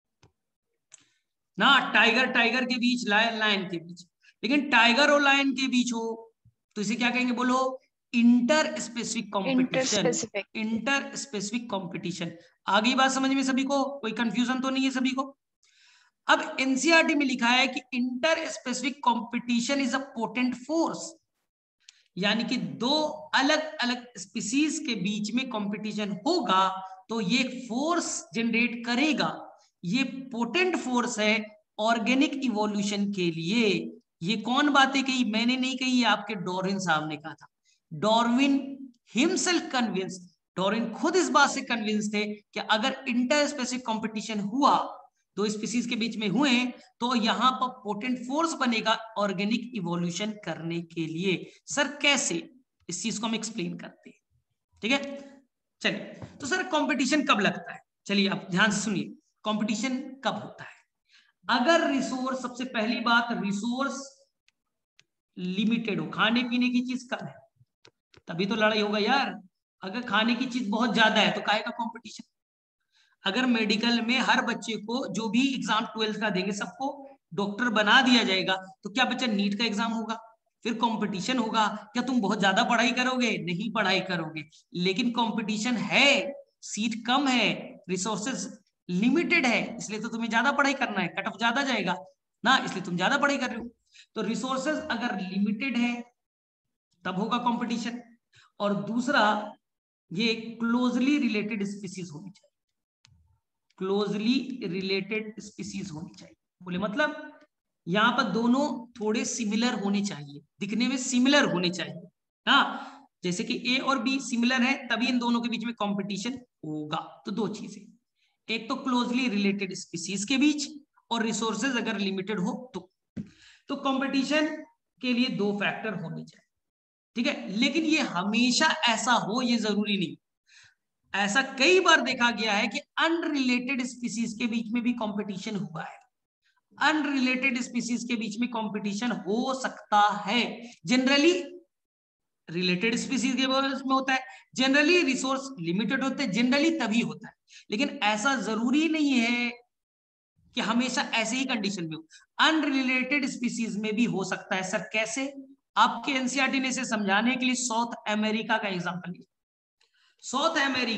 ना, टाइगर टाइगर के बीच, लायन लायन के बीच, लेकिन टाइगर और लायन के बीच हो तो इसे क्या कहेंगे, बोलो, interspecific competition, interspecific competition. आगे बात समझ में सभी को, कोई कंफ्यूजन तो नहीं है सभी को। अब एनसीईआरटी में लिखा है कि interspecific competition is a potent force, यानी कि दो अलग अलग स्पीसीज के बीच में कंपटीशन होगा तो ये फोर्स जनरेट करेगा, ये पोटेंट फोर्स है ऑर्गेनिक इवोल्यूशन के लिए। ये कौन बातें कही, मैंने नहीं कही, ये आपके डार्विन साहब ने कहा था। डार्विन हिमसेल्फ कन्विंस, डार्विन खुद इस बात से कन्विंस थे कि अगर इंटर स्पेसिफिक कंपटीशन हुआ, दो स्पीसीज के बीच में हुए, तो यहां पर पोटेंट फोर्स बनेगा ऑर्गेनिक इवोल्यूशन करने के लिए। सर कैसे, इस चीज को हम एक्सप्लेन करते हैं, ठीक है। चलिए, तो सर कंपटीशन कब लगता है, चलिए आप ध्यान से सुनिए, कंपटीशन कब होता है, अगर रिसोर्स, सबसे पहली बात, रिसोर्स लिमिटेड हो, खाने पीने की चीज कम है तभी तो लड़ाई होगा यार। अगर खाने की चीज बहुत ज्यादा है तो काहे का कंपटीशन। अगर मेडिकल में हर बच्चे को जो भी एग्जाम 12th का देंगे सबको डॉक्टर बना दिया जाएगा तो क्या बच्चा नीट का एग्जाम होगा, फिर कंपटीशन होगा, क्या तुम बहुत ज्यादा पढ़ाई करोगे, नहीं पढ़ाई करोगे, लेकिन कंपटीशन है, सीट कम है, रिसोर्सेज लिमिटेड है, इसलिए तो तुम्हें ज्यादा पढ़ाई करना है, कट ऑफ ज्यादा जाएगा ना, इसलिए तुम ज्यादा पढ़ाई कर रहे हो। तो रिसोर्सेज अगर लिमिटेड है तब होगा कंपटीशन। और दूसरा, ये क्लोजली रिलेटेड स्पीसीज होनी चाहिए, क्लोजली रिलेटेड स्पीसीज होनी चाहिए, बोले मतलब यहां पर दोनों थोड़े सिमिलर होने चाहिए, दिखने में सिमिलर होने चाहिए, हाँ, जैसे कि ए और बी सिमिलर है तभी इन दोनों के बीच में कंपटीशन होगा। तो दो चीजें, एक तो क्लोजली रिलेटेड स्पीसीज के बीच, और रिसोर्सेज अगर लिमिटेड हो तो कंपटीशन के लिए दो फैक्टर होने चाहिए, ठीक है। लेकिन ये हमेशा ऐसा हो ये जरूरी नहीं, ऐसा कई बार देखा गया है कि अनरिलेटेड स्पीसीज के बीच में भी कंपटीशन हुआ है, अनरिलेटेड स्पीसीज के बीच में कंपटीशन हो सकता है, जनरली रिलेटेड स्पीसीज के में होता है, जनरली रिसोर्स लिमिटेड होते हैं, जनरली तभी होता है, लेकिन ऐसा जरूरी नहीं है कि हमेशा ऐसे ही कंडीशन में हो, अनरिलेटेड स्पीसीज में भी हो सकता है। सर कैसे, आपके एनसीईआरटी ने इसे समझाने के लिए साउथ अमेरिका का एग्जांपल लिया। साउथ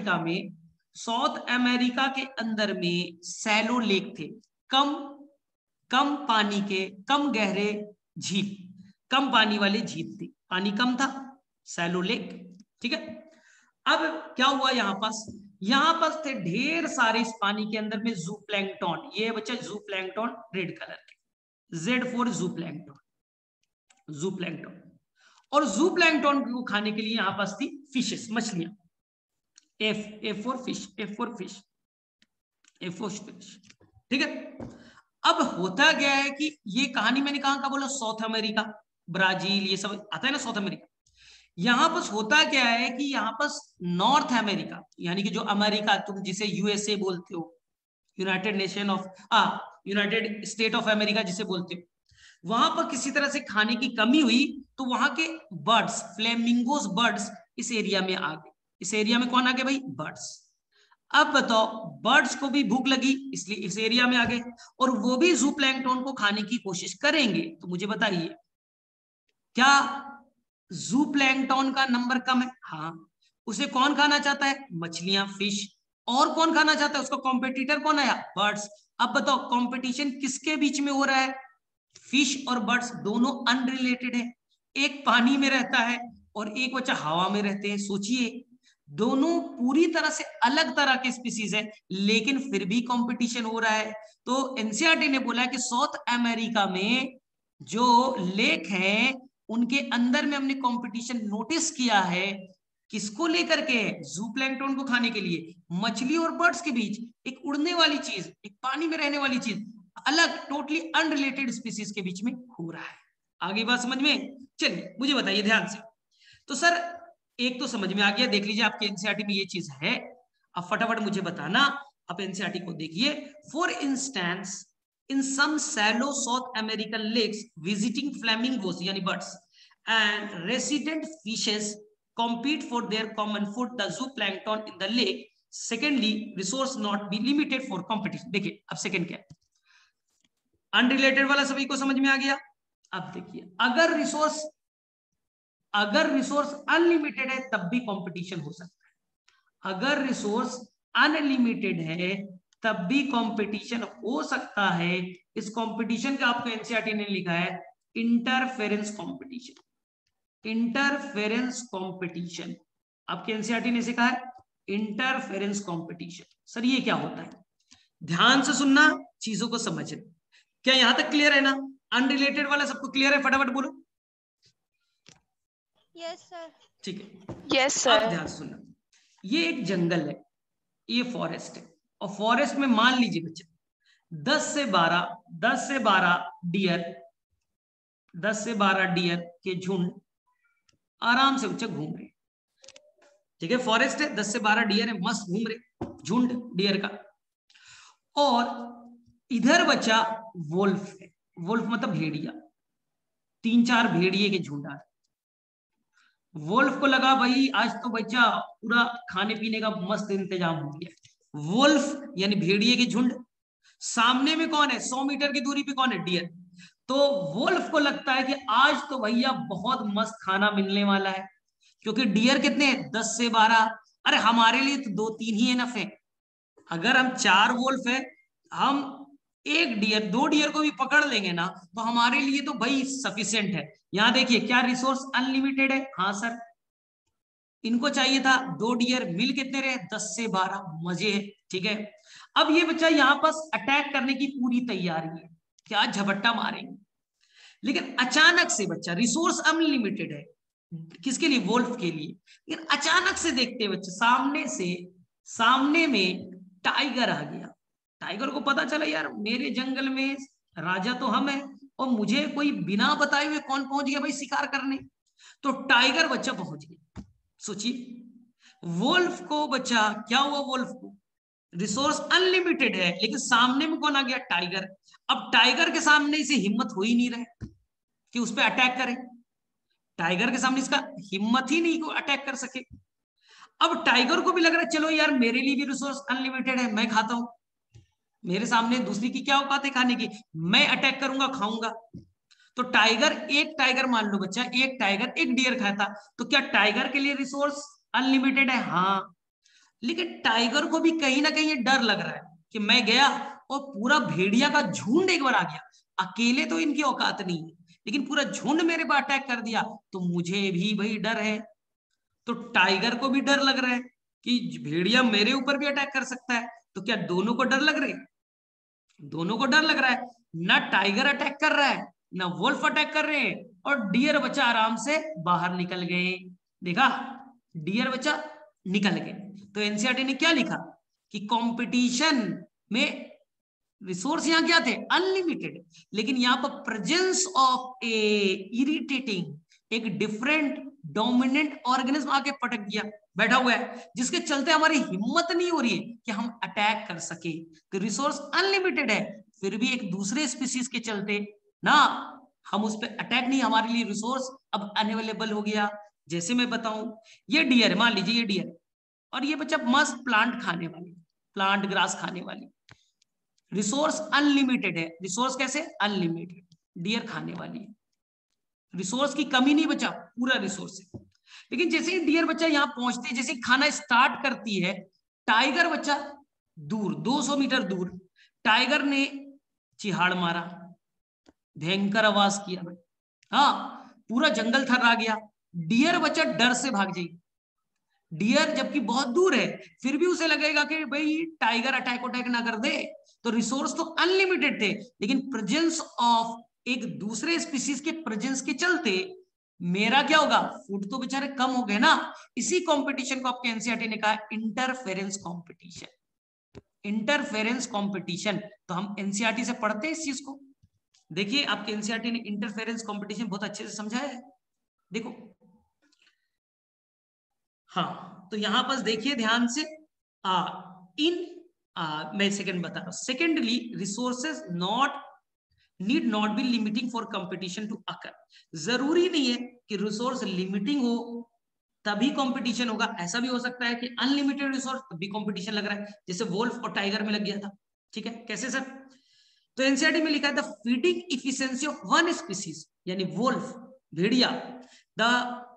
अमेरिका के अंदर में सैलो लेक थे, कम पानी के, कम गहरे झील, कम पानी वाले झील थे, पानी कम था, सैलो लेक, ठीक है। अब क्या हुआ, यहां पास थे ढेर सारे इस पानी के अंदर में जूप्लैंक्टन, ये बच्चा जूप्लैंक्टन रेड कलर के, Z फॉर जूप्लैंक्टन, और जूप्लैंक्टन को खाने के लिए यहां पास थी फिशेस, मछलियां, F फॉर फिश, ठीक है। अब होता गया है कि ये कहानी मैंने कहां का बोला, साउथ अमेरिका, ब्राजील, ये सब आता है ना साउथ अमेरिका। यहां पर होता क्या है कि यहाँ पर नॉर्थ अमेरिका, यानी कि जो अमेरिका तुम जिसे यूएसए बोलते हो, यूनाइटेड स्टेट ऑफ अमेरिका जिसे बोलते हो, वहां पर किसी तरह से खाने की कमी हुई तो वहां के बर्ड्स, फ्लेमिंगोस बर्ड्स इस एरिया में आ गए। इस एरिया में कौन आ गए भाई? बर्ड्स। अब बताओ, बर्ड्स को भी भूख लगी इसलिए इस एरिया में आ गए, और वो भी ज़ूप्लैंक्टन को खाने की कोशिश करेंगे। तो मुझे बताइए, क्या ज़ूप्लैंक्टन का नंबर कम है? हाँ। उसे कौन खाना चाहता है? मछलियां, फिश। और कौन खाना चाहता है? उसका कॉम्पिटिटर कौन आया? बर्ड्स। अब बताओ, कंपटीशन किसके बीच में हो रहा है? फिश और बर्ड्स दोनों अनरिलेटेड है। एक पानी में रहता है और एक बच्चा हवा में रहते हैं। सोचिए, दोनों पूरी तरह से अलग तरह के स्पीसीज है, लेकिन फिर भी कंपटीशन हो रहा है। तो एनसीईआरटी ने बोला है कि साउथ अमेरिका में जो लेक हैं उनके अंदर में हमने कंपटीशन नोटिस किया है। किसको लेकर के? ज़ूप्लैंक्टन को खाने के लिए। मछली और बर्ड्स के बीच एक उड़ने वाली चीज, एक पानी में रहने वाली चीज, अलग टोटली अनरिलेटेड स्पीसीज के बीच में हो रहा है। आगे बात समझ में? चलिए मुझे बताइए ध्यान से। तो सर एक तो समझ में आ गया, देख लीजिए आपके एनसीईआरटी में ये चीज है। अब फटाफट मुझे बताना, आप एनसीईआरटी को देखिए। For instance, in some shallow South American lakes, visiting flamingos यानी birds and resident fishes compete for their common food, the zooplankton in the lake. Secondly, resource not be limited for competition. देखिए अब second क्या है? Unrelated वाला सभी को समझ में आ गया। अब देखिए, अगर रिसोर्स अनलिमिटेड है तब भी कंपटीशन हो सकता है। अगर रिसोर्स अनलिमिटेड है तब भी कंपटीशन हो सकता है। इस कंपटीशन का आपको एनसीईआरटी ने लिखा है इंटरफेरेंस कंपटीशन। इंटरफेरेंस कंपटीशन आपके एनसीईआरटी ने सिखा है इंटरफेरेंस कंपटीशन। सर ये क्या होता है? ध्यान से सुनना, चीजों को समझना। क्या यहां तक क्लियर है ना? अनरिलेटेड वाला सबको क्लियर है? फटाफट बोलो। Yes sir. ठीक है, यस सर। अब ध्यान से सुनना। ये एक जंगल है, ये फॉरेस्ट है, और फॉरेस्ट में मान लीजिए बच्चे 10 से 12 डियर, 10 से 12 डियर के झुंड आराम से बच्चे घूम रहे। ठीक है, फॉरेस्ट है, 10 से 12 डियर है, मस्त घूम रहे, झुंड डियर का। और इधर बच्चा वुल्फ है, वुल्फ मतलब भेड़िया, 3-4 भेड़िए के झुंड आ रहे। वुल्फ को लगा भाई आज तो बच्चा पूरा खाने पीने का मस्त इंतजाम हो गया। वुल्फ यानी भेड़िए के झुंड, सामने में कौन है? 100 मीटर की दूरी पे कौन है? डियर। तो वुल्फ को लगता है कि आज तो भैया बहुत मस्त खाना मिलने वाला है, क्योंकि डियर कितने हैं? 10 से 12। अरे हमारे लिए तो 2-3 ही एनफ है। अगर हम 4 वुल्फ है, हम 1 डियर 2 डियर को भी पकड़ लेंगे ना, तो हमारे लिए तो भाई सफिशिएंट है। यहां देखिए, क्या रिसोर्स अनलिमिटेड है? हाँ सर। इनको चाहिए था 2 डियर, मिल कितने रहे? 10 से 12। मजे है। ठीक है, अब ये बच्चा यहाँ पास अटैक करने की पूरी तैयारी है, क्या झपट्टा मारेंगे। लेकिन अचानक से बच्चा, रिसोर्स अनलिमिटेड है किसके लिए? वुल्फ के लिए। लेकिन अचानक से देखते बच्चे सामने में टाइगर आ गया। टाइगर को पता चला यार मेरे जंगल में राजा तो हम है, और मुझे कोई बिना बताए हुए कौन पहुंच गया भाई शिकार करने? तो टाइगर बच्चा पहुंच गया। सोचिए, वुल्फ को बच्चा क्या हुआ? वुल्फ को रिसोर्स अनलिमिटेड है, लेकिन सामने में कौन आ गया? टाइगर। अब टाइगर के सामने इसे हिम्मत हो ही नहीं रहा कि उस पर अटैक करे। टाइगर के सामने इसका हिम्मत ही नहीं को अटैक कर सके। अब टाइगर को भी लग रहा है चलो यार मेरे लिए भी रिसोर्स अनलिमिटेड है, मैं खाता हूं, मेरे सामने दूसरी की क्या औकात है खाने की, मैं अटैक करूंगा, खाऊंगा। तो एक टाइगर मान लो बच्चा, एक टाइगर एक डियर खाता, तो क्या टाइगर के लिए रिसोर्स अनलिमिटेड है? हाँ। लेकिन टाइगर को भी कहीं ना कहीं डर लग रहा है कि मैं गया और पूरा भेड़िया का झुंड एक बार आ गया, अकेले तो इनकी औकात नहीं है, लेकिन पूरा झुंड मेरे पर अटैक कर दिया तो मुझे भी भाई डर है। तो टाइगर को भी डर लग रहा है कि भेड़िया मेरे ऊपर भी अटैक कर सकता है। तो क्या दोनों को डर लग रही? दोनों को डर लग रहा है। ना टाइगर अटैक कर रहा है, ना वुल्फ अटैक कर रहे हैं, और डियर बच्चा आराम से बाहर निकल गए। देखा, डियर बच्चा निकल गए। तो एनसीईआरटी ने क्या लिखा कि कंपटीशन में रिसोर्स यहां क्या थे? अनलिमिटेड, लेकिन यहां पर प्रेजेंस ऑफ ए इरिटेटिंग, एक डिफरेंट डोमिनेंट ऑर्गेनिज्म आके पटक गया, बैठा हुआ है, जिसके चलते हमारी हिम्मत नहीं हो रही है कि हम अटैक कर सके। तो रिसोर्स अनलिमिटेड है, फिर भी एक दूसरे स्पीसीज के चलते ना हम उस पर अटैक नहीं, हमारे लिए रिसोर्स अब अनअवेलेबल हो गया। जैसे मैं बताऊं, ये डियर, मान लीजिए ये डियर, और ये बच्चा मस्त प्लांट खाने वाली, प्लांट ग्रास खाने वाली, रिसोर्स अनलिमिटेड है। रिसोर्स कैसे? अनलिमिटेड, डियर खाने वाली है, रिसोर्स की कमी नहीं बचा, पूरा रिसोर्स है। लेकिन जैसे ही डियर बच्चा यहाँ पहुंचते हैं, जैसे खाना स्टार्ट करती है, टाइगर बच्चा दूर 200 मीटर दूर, टाइगर ने चिहाड़ मारा, भयंकर आवाज किया भाई, हाँ पूरा जंगल थर्रा गया। डियर बच्चा डर से भाग जाएगी, डियर जबकि बहुत दूर है, फिर भी उसे लगेगा कि भाई टाइगर अटैक ना कर दे। तो रिसोर्स तो अनलिमिटेड थे, लेकिन प्रेजेंस ऑफ एक दूसरे स्पीसीज के प्रेजेंस के चलते मेरा क्या होगा, फूड तो बेचारे कम हो गए ना। इसी कंपटीशन को आपके एनसीईआरटी ने कहा इंटरफेरेंस कंपटीशन। इंटरफेरेंस कंपटीशन, तो हम एनसीईआरटी से पढ़ते हैं इस चीज को। देखिए आपके एनसीईआरटी ने इंटरफेरेंस कंपटीशन बहुत अच्छे से समझाया है, देखो। हाँ तो यहां पर देखिए ध्यान से, मैं सेकंड बता रहा हूं। Secondly, resources need not be limiting for competition to occur. जरूरी नहीं है कि रिसोर्स लिमिटिंग हो तभी कंपटीशन होगा, ऐसा भी हो सकता है कि अनलिमिटेड रिसोर्स तभी कंपटीशन लग रहा है, जैसे वोल्फ और टाइगर में लग गया था। ठीक है, कैसे सर? तो एनसीईआरटी में लिखा है the feeding efficiency of one species, यानी वोल्फ भेड़िया, the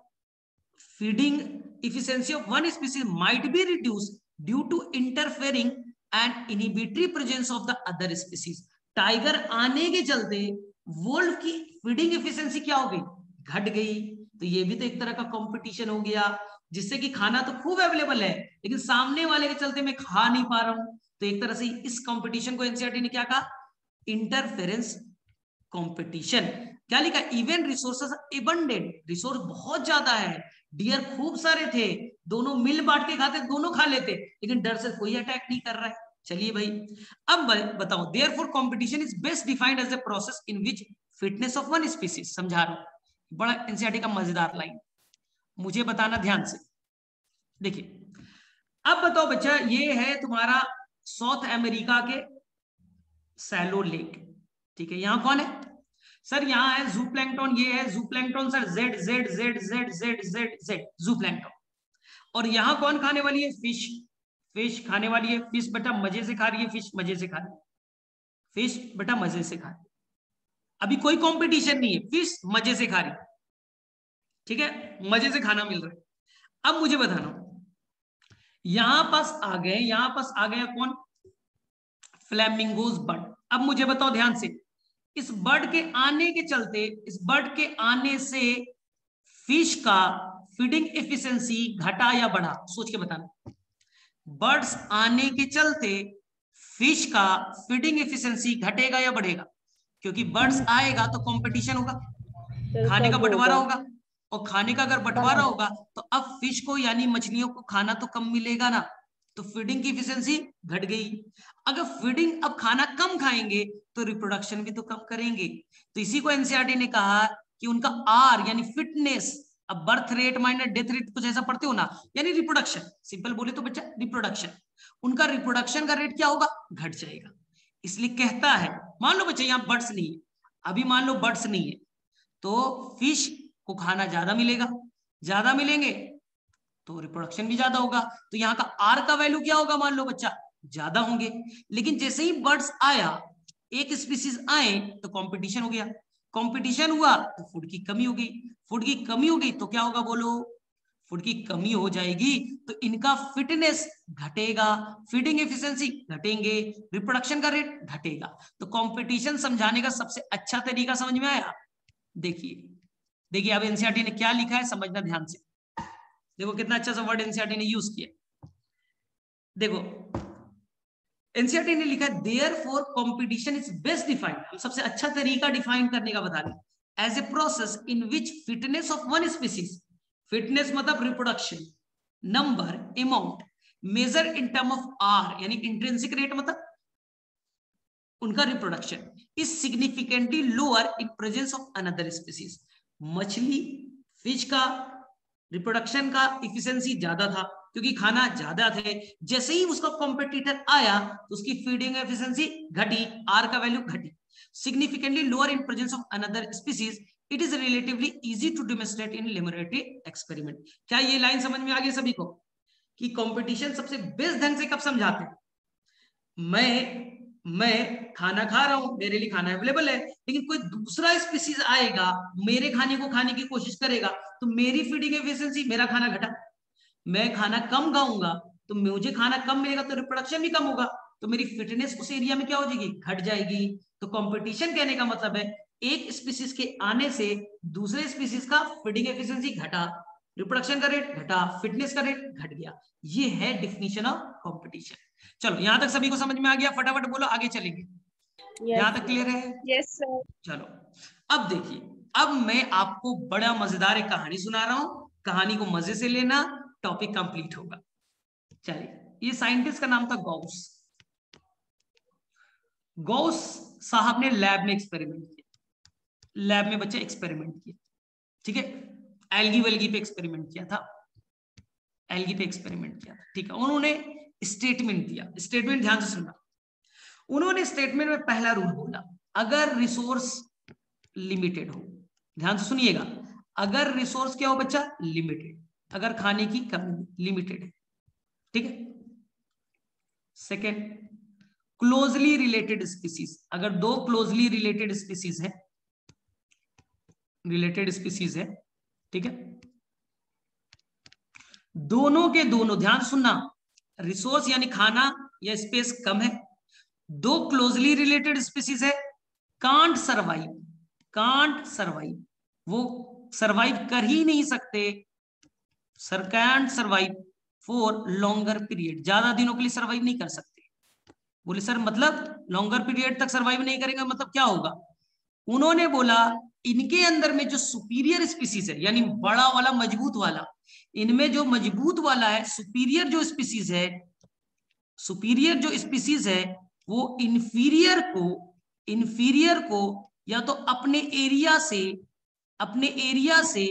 feeding efficiency of one species might be reduced due to interfering and inhibitory presence of the other species. Tiger आने के चलते वोल्फ की फीडिंग एफिशिएंसी क्या हो गई, घट गई। तो ये भी तो एक तरह का कंपटीशन हो गया, जिससे कि खाना तो खूब अवेलेबल है लेकिन सामने वाले के चलते मैं खा नहीं पा रहा हूं। तो एक तरह से इस कंपटीशन को एनसीईआरटी ने क्या कहा, इंटरफेरेंस कंपटीशन। क्या लिखा, इवन रिसोर्सेस एबंडेंट, रिसोर्स बहुत ज्यादा है, डियर खूब सारे थे, दोनों मिल बांट के खाते, दोनों खा लेते, लेकिन डर से कोई अटैक नहीं कर रहा है। चलिए भाई, अब बताओ, therefore competition is best defined as a process in which fitness of one species. समझा रहा हूं, बड़ा एनसीईआरटी का मजेदार लाइन, मुझे बताना ध्यान से। देखिए अब बताओ बच्चा, ये है तुम्हारा साउथ अमेरिका के सैलो लेक। ठीक है, यहां कौन है सर? यहाँ है जूप्लैंक्टन, ये है zooplankton sir, Z Z Z Z Z Z Z zooplankton. और यहाँ कौन खाने वाली है, फिश, फिश खाने वाली है। फिश बेटा मजे से खा रही है, फिश मजे से खा रही है, फिश बेटा मजे से खा रही है, अभी कोई कंपटीशन नहीं है, फिश मजे से खा रही है। ठीक है, मजे से खाना मिल रहा है। अब मुझे बताना, यहां पास आ गए, यहां पास आ गया कौन, फ्लैमिंगोज बर्ड। अब मुझे बताओ ध्यान से, इस बर्ड के आने के चलते, इस बर्ड के आने से फिश का फीडिंग एफिशिएंसी घटा या बढ़ा, सोच के बताना। बर्ड्स आने के चलते फिश का फीडिंग एफिशिएंसी घटेगा या बढ़ेगा? क्योंकि बर्ड्स आएगा तो कंपटीशन होगा, खाने का बंटवारा होगा, और खाने का अगर बंटवारा होगा तो अब फिश को यानी मछलियों को खाना तो कम मिलेगा ना, तो फीडिंग की एफिशिएंसी घट गई। अगर फीडिंग, अब खाना कम खाएंगे तो रिप्रोडक्शन भी तो कम करेंगे। तो इसी को एनसीईआरटी ने कहा कि उनका आर यानी फिटनेस, अब birth rate minus death rate कुछ ऐसा पढ़ते हो ना, यानी रिप्रोडक्शन, सिंपल बोले तो बच्चा रिप्रोडक्शन, उनका रिप्रोडक्शन का रेट क्या होगा, घट जाएगा। इसलिए कहता है, मान लो बच्चा यहाँ बर्ड्स नहीं है, अभी मान लो बर्ड्स नहीं है, तो फिश को खाना ज्यादा मिलेगा, ज्यादा मिलेंगे तो रिप्रोडक्शन भी ज्यादा होगा। तो यहाँ का आर का वैल्यू क्या होगा, मान लो बच्चा ज्यादा होंगे। लेकिन जैसे ही बर्ड्स आया, एक स्पीसीज आए तो कंपटीशन हो गया, कंपटीशन हुआ तो फूड की कमी हो गई, फूड की कमी हो गई तो क्या होगा बोलो, फूड की कमी हो जाएगी तो इनका फिटनेस घटेगा, फीडिंग एफिशिएंसी घटेंगे, रिप्रोडक्शन का रेट घटेगा। तो कंपटीशन समझाने का सबसे अच्छा तरीका समझ में आया? देखिए देखिए अब एनसीईआरटी ने क्या लिखा है, समझना ध्यान से। देखो कितना अच्छा सा वर्ड एनसीईआरटी ने यूज किया। देखो एनसीईआरटी ने लिखा है therefore competition is best defined, हम सबसे अच्छा तरीका डिफाइन करने का बता रहे हैं, as a process in which fitness of one species, fitness मतलब reproduction, number, amount, measure in term of R यानी इंट्रिंसिक रेट मतलब उनका reproduction, is significantly lower in presence of another species. मछली, फिश का रिप्रोडक्शन का efficiency ज्यादा था क्योंकि खाना ज्यादा थे, जैसे ही उसका कॉम्पिटिटर आया तो उसकी फीडिंग एफिशिएंसी घटी, आर का वैल्यू घटी। Significantly lower in presence of another species it is relatively easy to demonstrate in laboratory experiment. क्या ये लाइन समझ में आ गई सभी को कि कंपटीशन सबसे बेस्ट ढंग से कब समझाते हैं? मैं खाना खा रहा हूं, मेरे लिए खाना अवेलेबल है, लेकिन कोई दूसरा स्पीसीज आएगा, मेरे खाने को खाने की कोशिश करेगा, तो मेरी फीडिंग एफिशिएंसी, मेरा खाना घटा। मैं खाना कम खाऊंगा तो मुझे खाना कम मिलेगा, तो रिप्रोडक्शन भी कम होगा, तो मेरी फिटनेस उस एरिया में क्या हो जाएगी, घट जाएगी। तो कंपटीशन कहने का मतलब है एक स्पीसीज के आने से दूसरे स्पीसीज का फीडिंग एफिशिएंसी घटा, रिप्रोडक्शन का रेट घटा, फिटनेस का रेट घट गया। ये है डिफिनीशन ऑफ कंपटीशन। चलो यहां तक सभी को समझ में आ गया? फटाफट बोलो, आगे चलेंगे। यहां तक क्लियर है? Yes sir. चलो अब देखिए, अब मैं आपको बड़ा मजेदार एक कहानी सुना रहा हूं, कहानी को मजे से लेना, टॉपिक कंप्लीट होगा। चलिए, ये साइंटिस्ट का नाम था गॉस। गॉस साहब ने लैब में एक्सपेरिमेंट किया, लैब में बच्चे एक्सपेरिमेंट किए, ठीक है, एल्गी वेल्गी पे एक्सपेरिमेंट किया था, एल्गी पे एक्सपेरिमेंट किया था, ठीक है। उन्होंने स्टेटमेंट दिया, स्टेटमेंट ध्यान से सुनना। उन्होंने स्टेटमेंट में पहला रूल बोला, अगर रिसोर्स लिमिटेड हो, ध्यान से सुनिएगा, अगर रिसोर्स क्या हो बच्चा, लिमिटेड, अगर खाने की कमी लिमिटेड है, ठीक है। सेकेंड, क्लोजली रिलेटेड स्पीसीज, अगर दो क्लोजली रिलेटेड स्पीसीज है, रिलेटेड स्पीसीज है, ठीक है, दोनों के दोनों, ध्यान सुनना, रिसोर्स यानी खाना या स्पेस कम है, दो क्लोजली रिलेटेड स्पीसीज है, कांट सर्वाइव, कांट सर्वाइव, वो सर्वाइव कर ही नहीं सकते, sir can't survive for longer period, ज्यादा दिनों के लिए सर्वाइव नहीं कर सकते। बोले सर मतलब लॉन्गर पीरियड तक सर्वाइव नहीं करेंगे, मतलब क्या होगा? उन्होंने बोला इनके अंदर में जो सुपीरियर स्पीसीज है, यानी बड़ा वाला मजबूत वाला, इनमें जो मजबूत वाला है, सुपीरियर जो स्पीसीज है, सुपीरियर जो स्पीसीज है, वो इंफीरियर को या तो अपने एरिया से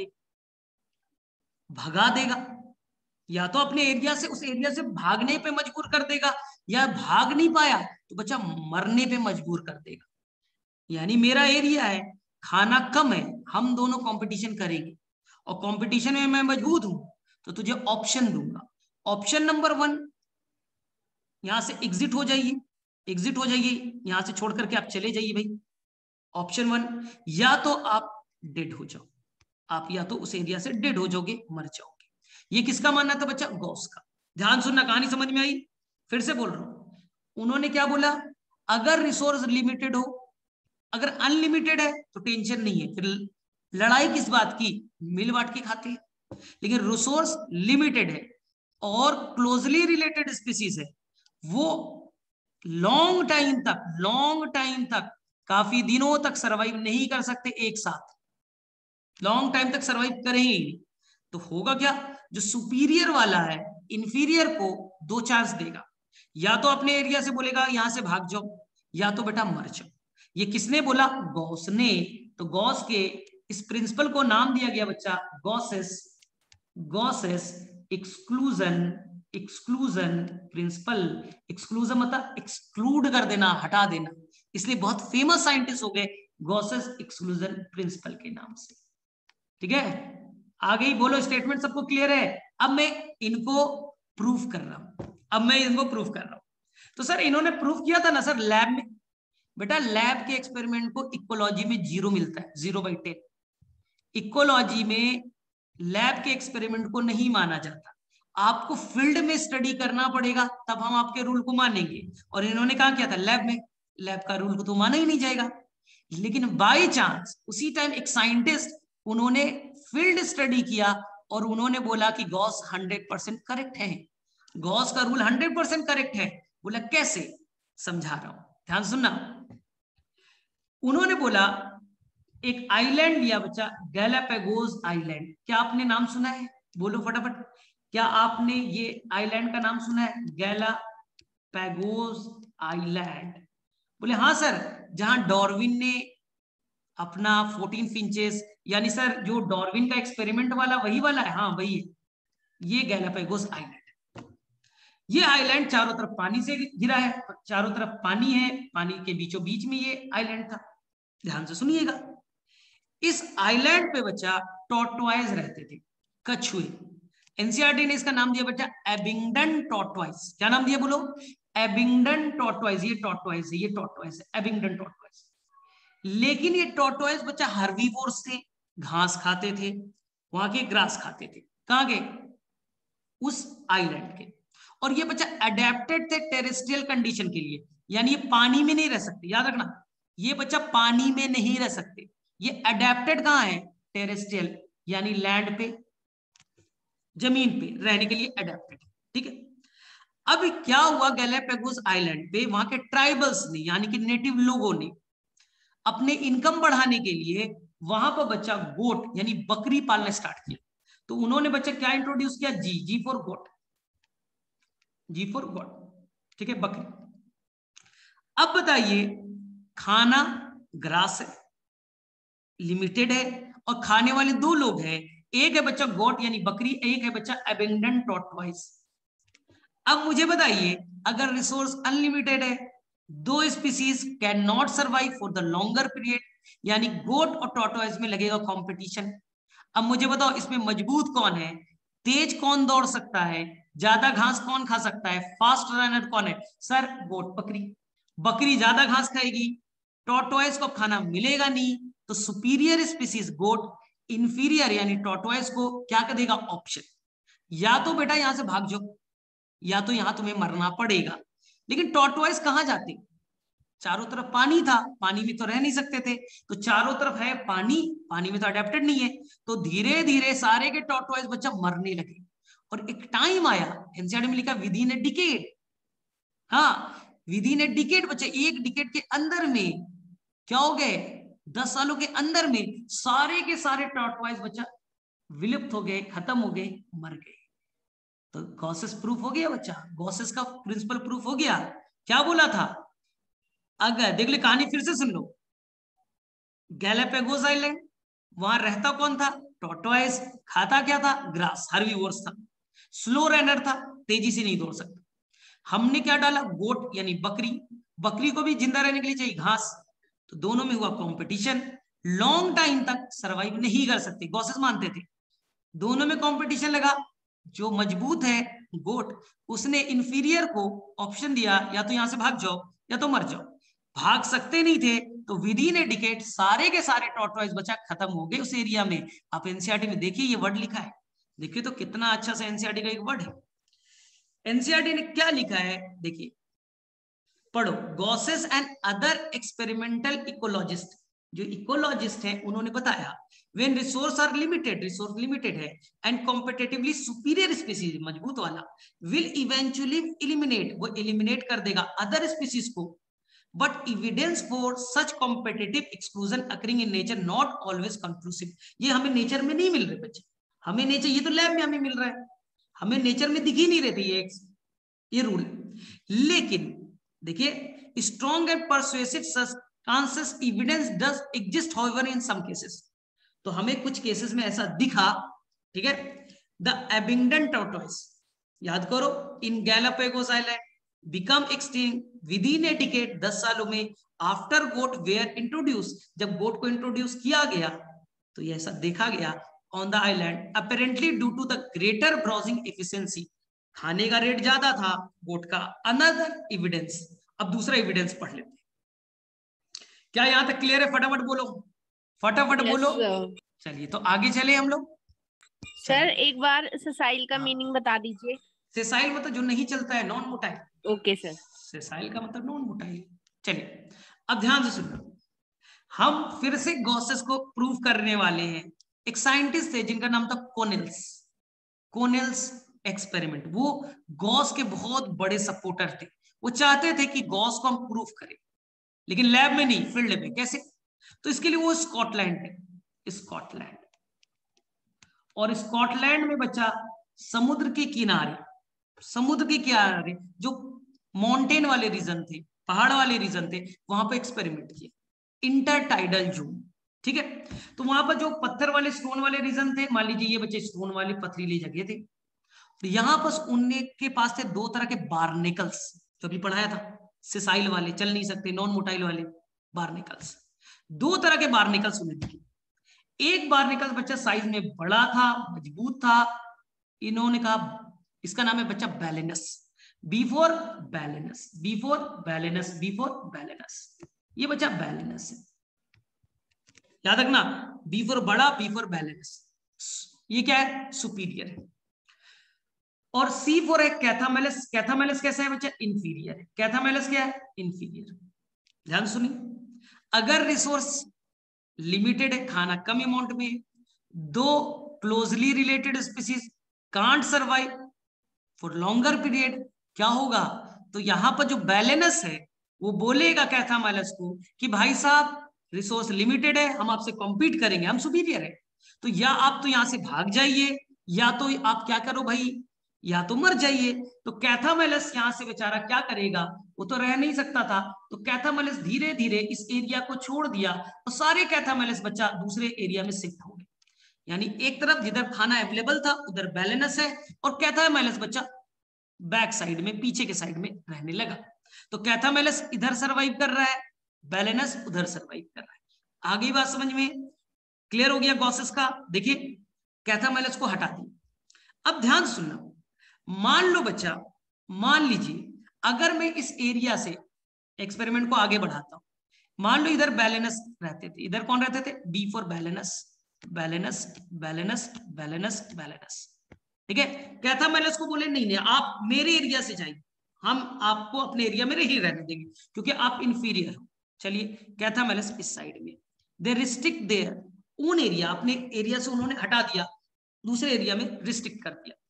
भगा देगा, या तो अपने एरिया से, उस एरिया से भागने पे मजबूर कर देगा, या भाग नहीं पाया तो बच्चा मरने पे मजबूर कर देगा। यानी मेरा एरिया है, खाना कम है, हम दोनों कंपटीशन करेंगे, और कंपटीशन में मैं मजबूत हूं, तो तुझे ऑप्शन दूंगा। ऑप्शन नंबर 1, यहां से एग्जिट हो जाइए, एग्जिट हो जाइए, यहां से छोड़ करके आप चले जाइए भाई। ऑप्शन 1, या तो आप डेड हो जाओ, आप या तो उस एरिया से डेड हो जाओगे, मर जाओगे। ये किसका मानना था बच्चा? गॉस का। ध्यान सुनना, कहानी समझ में आई? फिर से बोल रहा हूं, उन्होंने क्या बोला, अगर रिसोर्स लिमिटेड हो, अगर अनलिमिटेड है तो टेंशन नहीं है, फिर लड़ाई किस बात की, मिल बांट के खाते हैं। लेकिन रिसोर्स लिमिटेड है और क्लोजली रिलेटेड स्पीसीज है, वो लॉन्ग टाइम तक, काफी दिनों तक सरवाइव नहीं कर सकते एक साथ, लॉन्ग टाइम तक सरवाइव करेंगे, तो होगा क्या, जो सुपीरियर वाला है इंफीरियर को 2 चांस देगा, या तो अपने एरिया से बोलेगा यहां से भाग जाओ, या तो बेटा मर जाओ। ये किसने बोला? गॉस ने। तो गॉस के इस प्रिंसिपल को नाम दिया गया बच्चा गॉसेस एक्सक्लूजन प्रिंसिपल। एक्सक्लूजन मतलब एक्सक्लूड कर देना, हटा देना, इसलिए बहुत फेमस साइंटिस्ट हो गए गॉसेस एक्सक्लूजन प्रिंसिपल के नाम से, ठीक है। आगे ही बोलो, स्टेटमेंट सबको क्लियर है? अब मैं इनको प्रूफ कर रहा हूं, तो सर इन्होंने प्रूफ किया था ना सर लैब में, बेटा लैब के एक्सपेरिमेंट को इकोलॉजी में 0 मिलता है, 0/10। इकोलॉजी में लैब के एक्सपेरिमेंट को नहीं माना जाता, आपको फील्ड में स्टडी करना पड़ेगा, तब हम आपके रूल को मानेंगे। और इन्होंने कहा किया था लैब में, लैब का रूल को तो माना ही नहीं जाएगा। लेकिन बाय चांस उसी टाइम एक साइंटिस्ट, उन्होंने फील्ड स्टडी किया और उन्होंने बोला कि गॉस 100% करेक्ट है, गॉस का रूल 100% करेक्ट है। बोला कैसे, समझा रहा हूं, ध्यान सुनना। उन्होंने बोला एक आइलैंड लिया बच्चा, गैलापागोस आइलैंड, क्या आपने नाम सुना है? बोलो फटाफट, क्या आपने ये आइलैंड का नाम सुना है, गैलापागोस आइलैंड? बोले हाँ सर, जहां डार्विन ने अपना 14 फिंचेस, यानी सर जो डार्विन का एक्सपेरिमेंट वाला वही वाला है? हाँ वही है, ये गैलापागोस आइलैंड। ये आइलैंड चारों तरफ पानी से घिरा है, चारों तरफ पानी है, पानी के बीचों बीच में ये आइलैंड था। ध्यान से सुनिएगा, इस आइलैंड पे बच्चा टॉर्टोइज रहते थे, कछुए। एनसीईआरटी ने इसका नाम दिया बच्चा एबिंगडन टॉर्टोइज। क्या नाम दिया बोलो? Abingdon tortoise. ये टॉर्टोइज है, ये टॉर्टोइज है, एबिंगडन टॉर्टोइज। लेकिन ये टॉर्टोइज बच्चा हर्बीवोर्स थे, घास खाते थे, वहां के ग्रास खाते थे। कहां के? उस आइलैंड के। और ये बच्चा अडेप्टेड थे टेरेस्ट्रियल कंडीशन के लिए, यानी ये पानी में नहीं रह सकते। याद रखना, ये बच्चा पानी में नहीं रह सकते। ये अडेप्टेड कहां है? टेरेस्ट्रियल, यानी लैंड पे, जमीन पे रहने के लिए अडेप्टेड। ठीक है। अब क्या हुआ गैलापागोस आइलैंड पे, वहां के ट्राइबल्स ने यानी कि नेटिव लोगों ने अपने इनकम बढ़ाने के लिए वहां पर बच्चा गोट यानी बकरी पालना स्टार्ट किया। तो उन्होंने बच्चा क्या इंट्रोड्यूस किया? G for goat, G for goat. ठीक है, बकरी। अब बताइए, खाना ग्रास है, लिमिटेड है, और खाने वाले दो लोग हैं, एक है बच्चा गोट यानी बकरी, एक है बच्चा एबेंडन टॉर्टोइज। अब मुझे बताइए, अगर रिसोर्स अनलिमिटेड है, दो species can not survive for the longer period, यानी गोट और टॉर्टोइज में लगेगा कंपटीशन। अब मुझे बताओ, इसमें मजबूत कौन है? तेज कौन दौड़ सकता है? ज्यादा घास कौन खा सकता है? फास्ट रनर कौन है? सर, गोट, बकरी। बकरी ज्यादा घास खाएगी, टॉर्टोइज को खाना मिलेगा नहीं, तो सुपीरियर स्पीसीज गोट इंफीरियर यानी टॉर्टोइज को क्या कर देगा? ऑप्शन, या तो बेटा यहां से भाग जाओ, या तो यहां तुम्हें मरना पड़ेगा। लेकिन टॉर्टोइज कहां जाते? चारों तरफ पानी था, पानी में तो रह नहीं सकते थे, तो चारों तरफ है पानी, पानी में तो अडेप्टेड नहीं है, तो धीरे धीरे सारे के टॉर्टोइज बच्चा मरने लगे। और एक टाइम आया, एनसीईआरटी में लिखा विद इन ए डिकेड, हाँ विद इन ए डिकेड बच्चा, एक डिकेड के अंदर में क्या हो गए? 10 सालों के अंदर में सारे के सारे टॉर्टोइज बच्चा विलुप्त हो गए, खत्म हो गए, मर गए। तो गॉसेस प्रूफ हो गया बच्चा, गॉसेस का प्रिंसिपल प्रूफ हो गया। क्या बोला था? अगर देख लो, कहानी फिर से सुन लो। गैलापागोस आइलैंड, वहां रहता कौन था? टॉर्टोइज। खाता क्या था? ग्रास, हर्बीवोर्स था, स्लो रनर था, तेजी से नहीं दौड़ सकता। हमने क्या डाला? गोट यानी बकरी। बकरी को भी जिंदा रहने के लिए चाहिए घास, तो दोनों में हुआ कंपटीशन। लॉन्ग टाइम तक सरवाइव नहीं कर सकते, गॉसेस मानते थे। दोनों में कंपटीशन लगा, जो मजबूत है गोट, उसने इंफीरियर को ऑप्शन दिया, या तो यहां से भाग जाओ या तो मर जाओ। भाग सकते नहीं थे, तो विद इन ए डिकेड सारे के सारे टॉर्टोइज बच्चा खत्म हो गए उस एरिया में। आप एनसीईआरटी में देखिए, ये वर्ड लिखा है, देखिए तो कितना अच्छा सा एनसीईआरटी का एक वर्ड है। एनसीईआरटी ने क्या लिखा है देखिए, पढ़ो। Gause's and other experimental ecologists, जो इकोलॉजिस्ट हैं उन्होंने बताया, when resource are limited, resource limited है, and competitively superior species, मजबूत वाला, will eventually eliminate, वो eliminate कर देगा other species को, but evidence for such competitive exclusion occurring in nature not always conclusive। ये हमें नेचर में नहीं मिल रहे बच्चे, हमें नेचर, ये तो लैब में हमें मिल रहा है, हमें नेचर में दिख ही नहीं रहे थे ये रूल। लेकिन देखिए, strong and persuasive circumstantial evidence does exist however in some cases, तो हमें कुछ केसेस में ऐसा दिखा। ठीक है, द एबिंगडन टॉर्टोइज, याद करो, in Galapagos island become extinct within a decade, 10 सालों में, आफ्टर गोट वेयर इंट्रोड्यूस, जब गोट को इंट्रोड्यूस किया गया, तो ये ऐसा देखा गया on the island, apparently due to the greater browsing efficiency, खाने का रेट ज्यादा था गोट का। अनदर एविडेंस, अब दूसरा एविडेंस पढ़ लेते हैं। क्या यहां तक क्लियर है? फटाफट बोलो, फटाफट बोलो। चलिए तो आगे चले हम लोग। सर एक बार सेसाइल का मीनिंग बता दीजिए। सेसाइल मतलब जो नहीं चलता है, non motile. Okay sir. Sessile का मतलब नॉन मोटाइल। चलिए अब ध्यान से सुनो, हम फिर से गॉसेस को प्रूव करने वाले हैं। एक साइंटिस्ट थे जिनका नाम था कोनेल्स, कोनेल्स एक्सपेरिमेंट। वो गॉस के बहुत बड़े सपोर्टर थे, वो चाहते थे कि गॉस को हम प्रूव करें, लेकिन लैब में नहीं, फील्ड में। कैसे? तो इसके लिए वो स्कॉटलैंड में, स्कॉटलैंड, और स्कॉटलैंड में बच्चा समुद्र के किनारे, समुद्र के किनारे जो माउंटेन वाले रीजन थे, पहाड़ वाले रीजन थे, वहां पर एक्सपेरिमेंट किए, इंटरटाइडल जोन। ठीक है, तो वहां पर जो पत्थर वाले, स्टोन वाले रीजन थे, मान लीजिए ये बच्चे स्टोन वाले पथरीली जगह थे, तो यहां पर उनके पास थे दो तरह के बार्नेकल्स, जो भी पढ़ाया था, सेसाइल वाले, चल नहीं सकते, नॉन मोटाइल वाले बार्नेकल्स। दो तरह के बार्नेकल्स उन्हें दिखे। एक बार निकल बच्चा साइज में बड़ा था, मजबूत था, इन्होंने कहा इसका नाम है बच्चा बैलेनस, B4 बैलेनस, B4 बैलेनस, B4 बैलेनस, ये बच्चा बैलेनस है, याद रखना, B4 बड़ा, B4 बैलेनस, ये क्या है, सुपीरियर है। और C4 है कैथामेलस, कैथामेलस कैसा है बच्चा, इंफीरियर है, कैथामेलस क्या है, इंफीरियर। ध्यान सुनिए, अगर रिसोर्स लिमिटेड है, खाना कम अमाउंट में, दो closely related species can't survive for longer period, क्या होगा, तो यहां पर जो बैलेनस है वो बोलेगा कैथामेलस को कि भाई साहब रिसोर्स लिमिटेड है, हम आपसे कॉम्पीट करेंगे, हम सुपीरियर है, तो या आप तो यहां से भाग जाइए, या तो आप क्या करो भाई, या तो मर जाइए। तो कैथामेलस यहां से बेचारा क्या करेगा, वो तो रह नहीं सकता था, तो कैथामेलस धीरे धीरे इस एरिया को छोड़ दिया और सारे कैथामेलस बच्चा दूसरे एरिया में शिफ्ट हो गए। यानी एक तरफ जिधर खाना अवेलेबल था उधर बैलेनस है, और कैथामेलस बच्चा बैक साइड में, पीछे के साइड में रहने लगा। तो कैथामेलस इधर सर्वाइव कर रहा है, बैलेनस उधर सर्वाइव कर रहा है। आगे बात समझ में क्लियर हो गया गॉसेस का। देखिए कैथामेलस को हटा दिया। अब ध्यान सुनना, मान लो बच्चा, मान लीजिए अगर मैं इस एरिया से एक्सपेरिमेंट को आगे बढ़ाता हूं, मान लो इधर बैलेनस रहते थे, इधर कौन रहते थे, B4 बैलेनस, बैलेनस, बैलेनस, बैलेनस, बैलेनस, ठीक है। कैथामेलस को बोले नहीं नहीं आप मेरे एरिया से जाइए, हम आपको अपने एरिया में ही रहने देंगे क्योंकि आप इंफीरियर हो। चलिए कैथामेलस इस साइड में, they restrict their own area, अपने एरिया से उन्होंने हटा दिया, दूसरे एरिया में रिस्ट्रिक्ट कर दिया।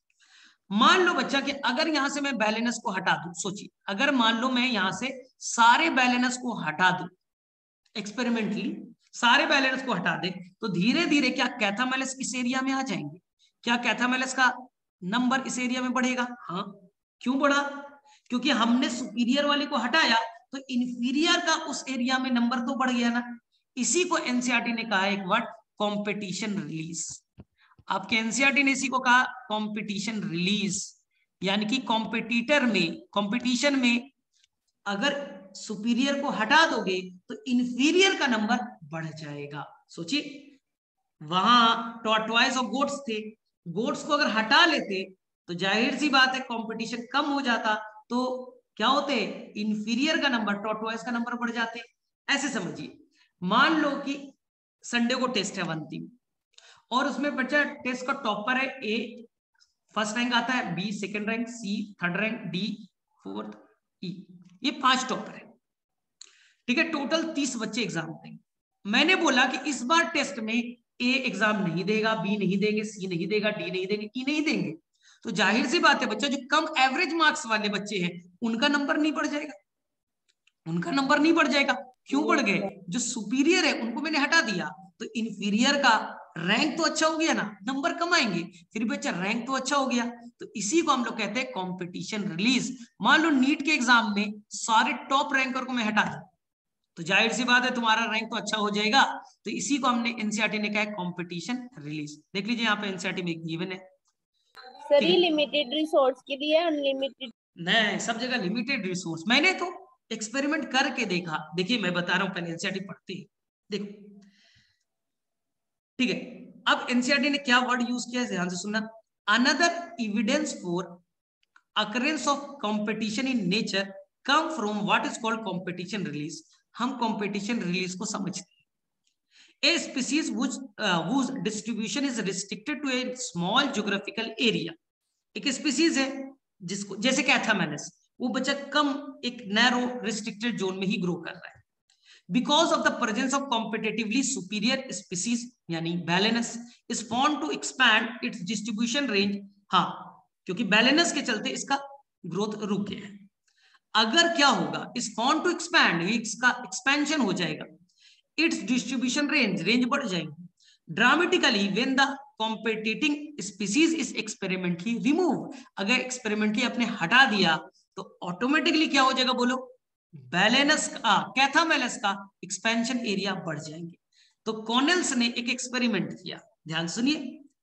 मान लो बच्चा कि अगर यहां से मैं बैलेनस को हटा दूं, सोचिए अगर मान लो मैं यहां से सारे बैलेनस को हटा दूं, एक्सपेरिमेंटली सारे बैलेनस को हटा दे, तो धीरे धीरे क्या कैथामेलस इस एरिया में आ जाएंगे, क्या कैथामेलस का नंबर इस एरिया में बढ़ेगा, हाँ। क्यों बढ़ा, क्योंकि हमने सुपीरियर वाले को हटाया तो इंफीरियर का उस एरिया में नंबर तो बढ़ गया ना। इसी को एनसीईआरटी ने कहा एक वर्ड, कंपटीशन रिलीज। आपके एनसीईआरटी ने इसी को कहा कंपटीशन रिलीज, यानी कि कॉम्पिटिटर में, कंपटीशन में अगर सुपीरियर को हटा दोगे तो इंफीरियर का नंबर बढ़ जाएगा। सोचिए वहां टॉर्टवाइज और गोट्स थे, गोट्स को अगर हटा लेते तो जाहिर सी बात है कंपटीशन कम हो जाता, तो क्या होते, इंफीरियर का नंबर, टॉर्टवाइज का नंबर बढ़ जाते। ऐसे समझिए, मान लो कि संडे को टेस्ट है अंतिम, और उसमें बच्चा टेस्ट का टॉपर है, ए फर्स्ट रैंक आता है, B second rank, C third rank, D fourth, E, ये 5 टॉपर है, ठीक है। टोटल 30 बच्चे एग्जाम देंगे। मैंने बोला कि इस बार टेस्ट में ए एग्जाम नहीं देगा, बी नहीं देंगे, सी नहीं देगा, डी नहीं देंगे, ई नहीं देंगे, तो जाहिर सी बात है बच्चा जो कम एवरेज मार्क्स वाले बच्चे हैं उनका नंबर नहीं बढ़ जाएगा, उनका नंबर नहीं बढ़ जाएगा। क्यों बढ़ गए, जो सुपीरियर है उनको मैंने हटा दिया, तो इंफीरियर का रैंक तो अच्छा हो गया ना, नंबर कम आएंगे, फिर बच्चा रैंक तो अच्छा हो गया। तो इसी को हम लोग कहते हैं कंपटीशन रिलीज। मान लो नीट के एग्जाम में सारे टॉप रैंकर को मैं हटा दूं, तो जाहिर सी बात है तुम्हारा रैंक तो अच्छा हो जाएगा। तो इसी को हमने एनसीईआरटी ने कहा है कंपटीशन रिलीज। देख लीजिए यहाँ पे एनसीईआरटी में गिवन है, सर ये लिमिटेड रिसोर्स के लिए अनलिमिटेड नहीं, सब जगह लिमिटेड रिसोर्स। मैंने तो एक्सपेरिमेंट करके देखा, देखिए मैं बता रहा हूं, पहले एनसीईआरटी पढ़ते हैं, देखो ठीक है। अब एनसीईआरटी ने क्या वर्ड यूज किया है, ध्यान से सुनना, another evidence for occurrence of competition in nature come from what is called competition release. हम कंपटीशन रिलीज को समझते हैं, a species whose distribution is restricted to a small geographical area। एक स्पीसीज है जिसको, जैसे कैथामेलस, वो बच्चा कम एक नैरो रिस्ट्रिक्टेड जोन में ही ग्रो कर रहा है, because of the presence of competitively superior species यानी Balanus is found to expand its distribution range. हाँ, क्योंकि बैलेनस के चलते इसका ग्रोथ रुक गया है। अगर क्या होगा, इस फाउंड टू एक्सपैंड, इसका एक्सपेंशन हो जाएगा, इट्स डिस्ट्रीब्यूशन रेंज, रेंज बढ़ जाएगी dramatically when the competing species is experimentally remove. अगर एक्सपेरिमेंटली अपने हटा दिया तो ऑटोमेटिकली क्या हो जाएगा, बोलो, बैलेनस का, कैथामेलस का एक्सपेंशन एरिया बढ़ जाएंगे। तो कॉनेल्स ने एक एक्सपेरिमेंट किया, ध्यान सुनिए,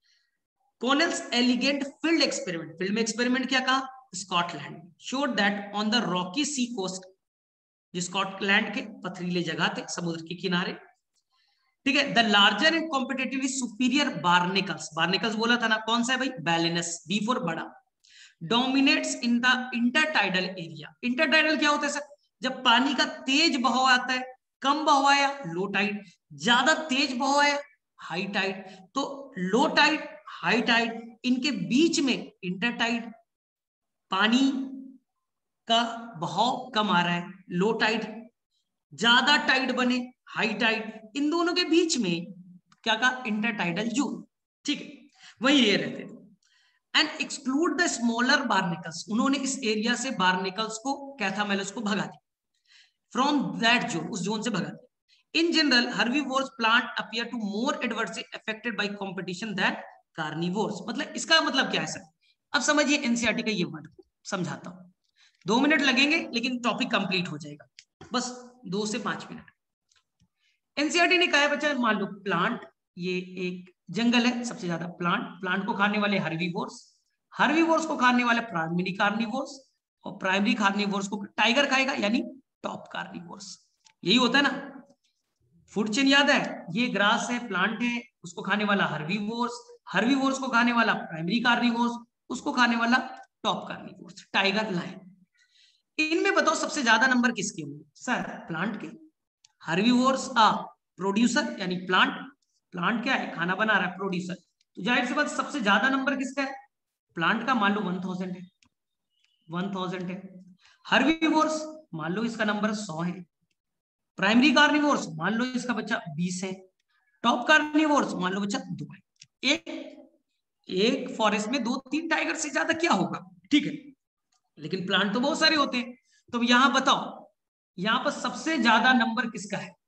Connell's elegant field experiment, field में एक्सपेरिमेंट क्या कहा, Scotland, showed that on the rocky sea coast, जो स्कॉटलैंड के पथरीले जगह थे समुद्र के किनारे, ठीक है। The larger and competitively superior barnacles, barnacles बोला था ना, कौन सा है भाई, बैलेनस, बी फॉर बड़ा, dominates in the intertidal area. Intertidal क्या होता है सर, जब पानी का तेज बहाव आता है, कम बहाव आया लो टाइड, ज्यादा तेज बहाव आया हाई टाइड। तो लो टाइड हाई टाइड इनके बीच में इंटरटाइड, पानी का बहाव कम आ रहा है लो टाइड, ज्यादा टाइड बने हाई टाइड, इन दोनों के बीच में क्या कहा, इंटरटाइडल जोन। ठीक है, वही ये रहते हैं। And exclude the smaller barnacles, उन्होंने इस एरिया से बार्निकल्स को, कैथामेलस को भगा दिया, फ्रॉम दैट जोन, उस जोन से भगा दिया। In general herbivores plant appear to more adversely affected by competition than carnivores. मतलब इसका मतलब क्या है सर, अब समझिए एनसीईआरटी का ये वर्ड को समझाता हूं, 2 मिनट लगेंगे लेकिन टॉपिक कंप्लीट हो जाएगा, बस 2 से 5 मिनट। एनसीईआरटी ने कहा है बच्चा, मान लो प्लांट, ये एक जंगल है, सबसे ज्यादा प्लांट को खाने वाले हर्बीवोर्स, हर्बीवोर्स को खाने वाले प्राइमरी कार्निवोर्स, और प्राइमरी कार्निवोर्स को टाइगर खाएगा यानी टॉप कार्निवोर्स। यही होता है ना, फूड चेन याद है, ये ग्रास है, प्लांट है, उसको खाने वाला हर्बीवोर्स, हर्बीवोर्स को खाने वाला प्राइमरी कार्निवोर्स, उसको खाने वाला टॉप कार्निवोर्स, टाइगर, लायन। इनमें बताओ सबसे ज्यादा नंबर किसके होंगे सर, प्लांट के। हर्बीवोर्स प्रोड्यूसर यानी प्लांट, प्लांट क्या है, खाना बना रहा है, प्रोड्यूसर, तो जाहिर सी बात सबसे ज्यादा नंबर किसका है, प्लांट का। मान लो 1000 है, 1000 है। हर्बीवोर्स मान लो इसका नंबर 100 है, प्राइमरी कार्निवोर्स मान लो इसका बच्चा 20 है, टॉप कार्निवोर्स मान लो बच्चा 2 है। एक फॉरेस्ट में 2-3 टाइगर से ज्यादा क्या होगा, ठीक है, लेकिन प्लांट तो बहुत सारे होते हैं। तो यहां बताओ, यहां पर सबसे ज्यादा नंबर किसका है,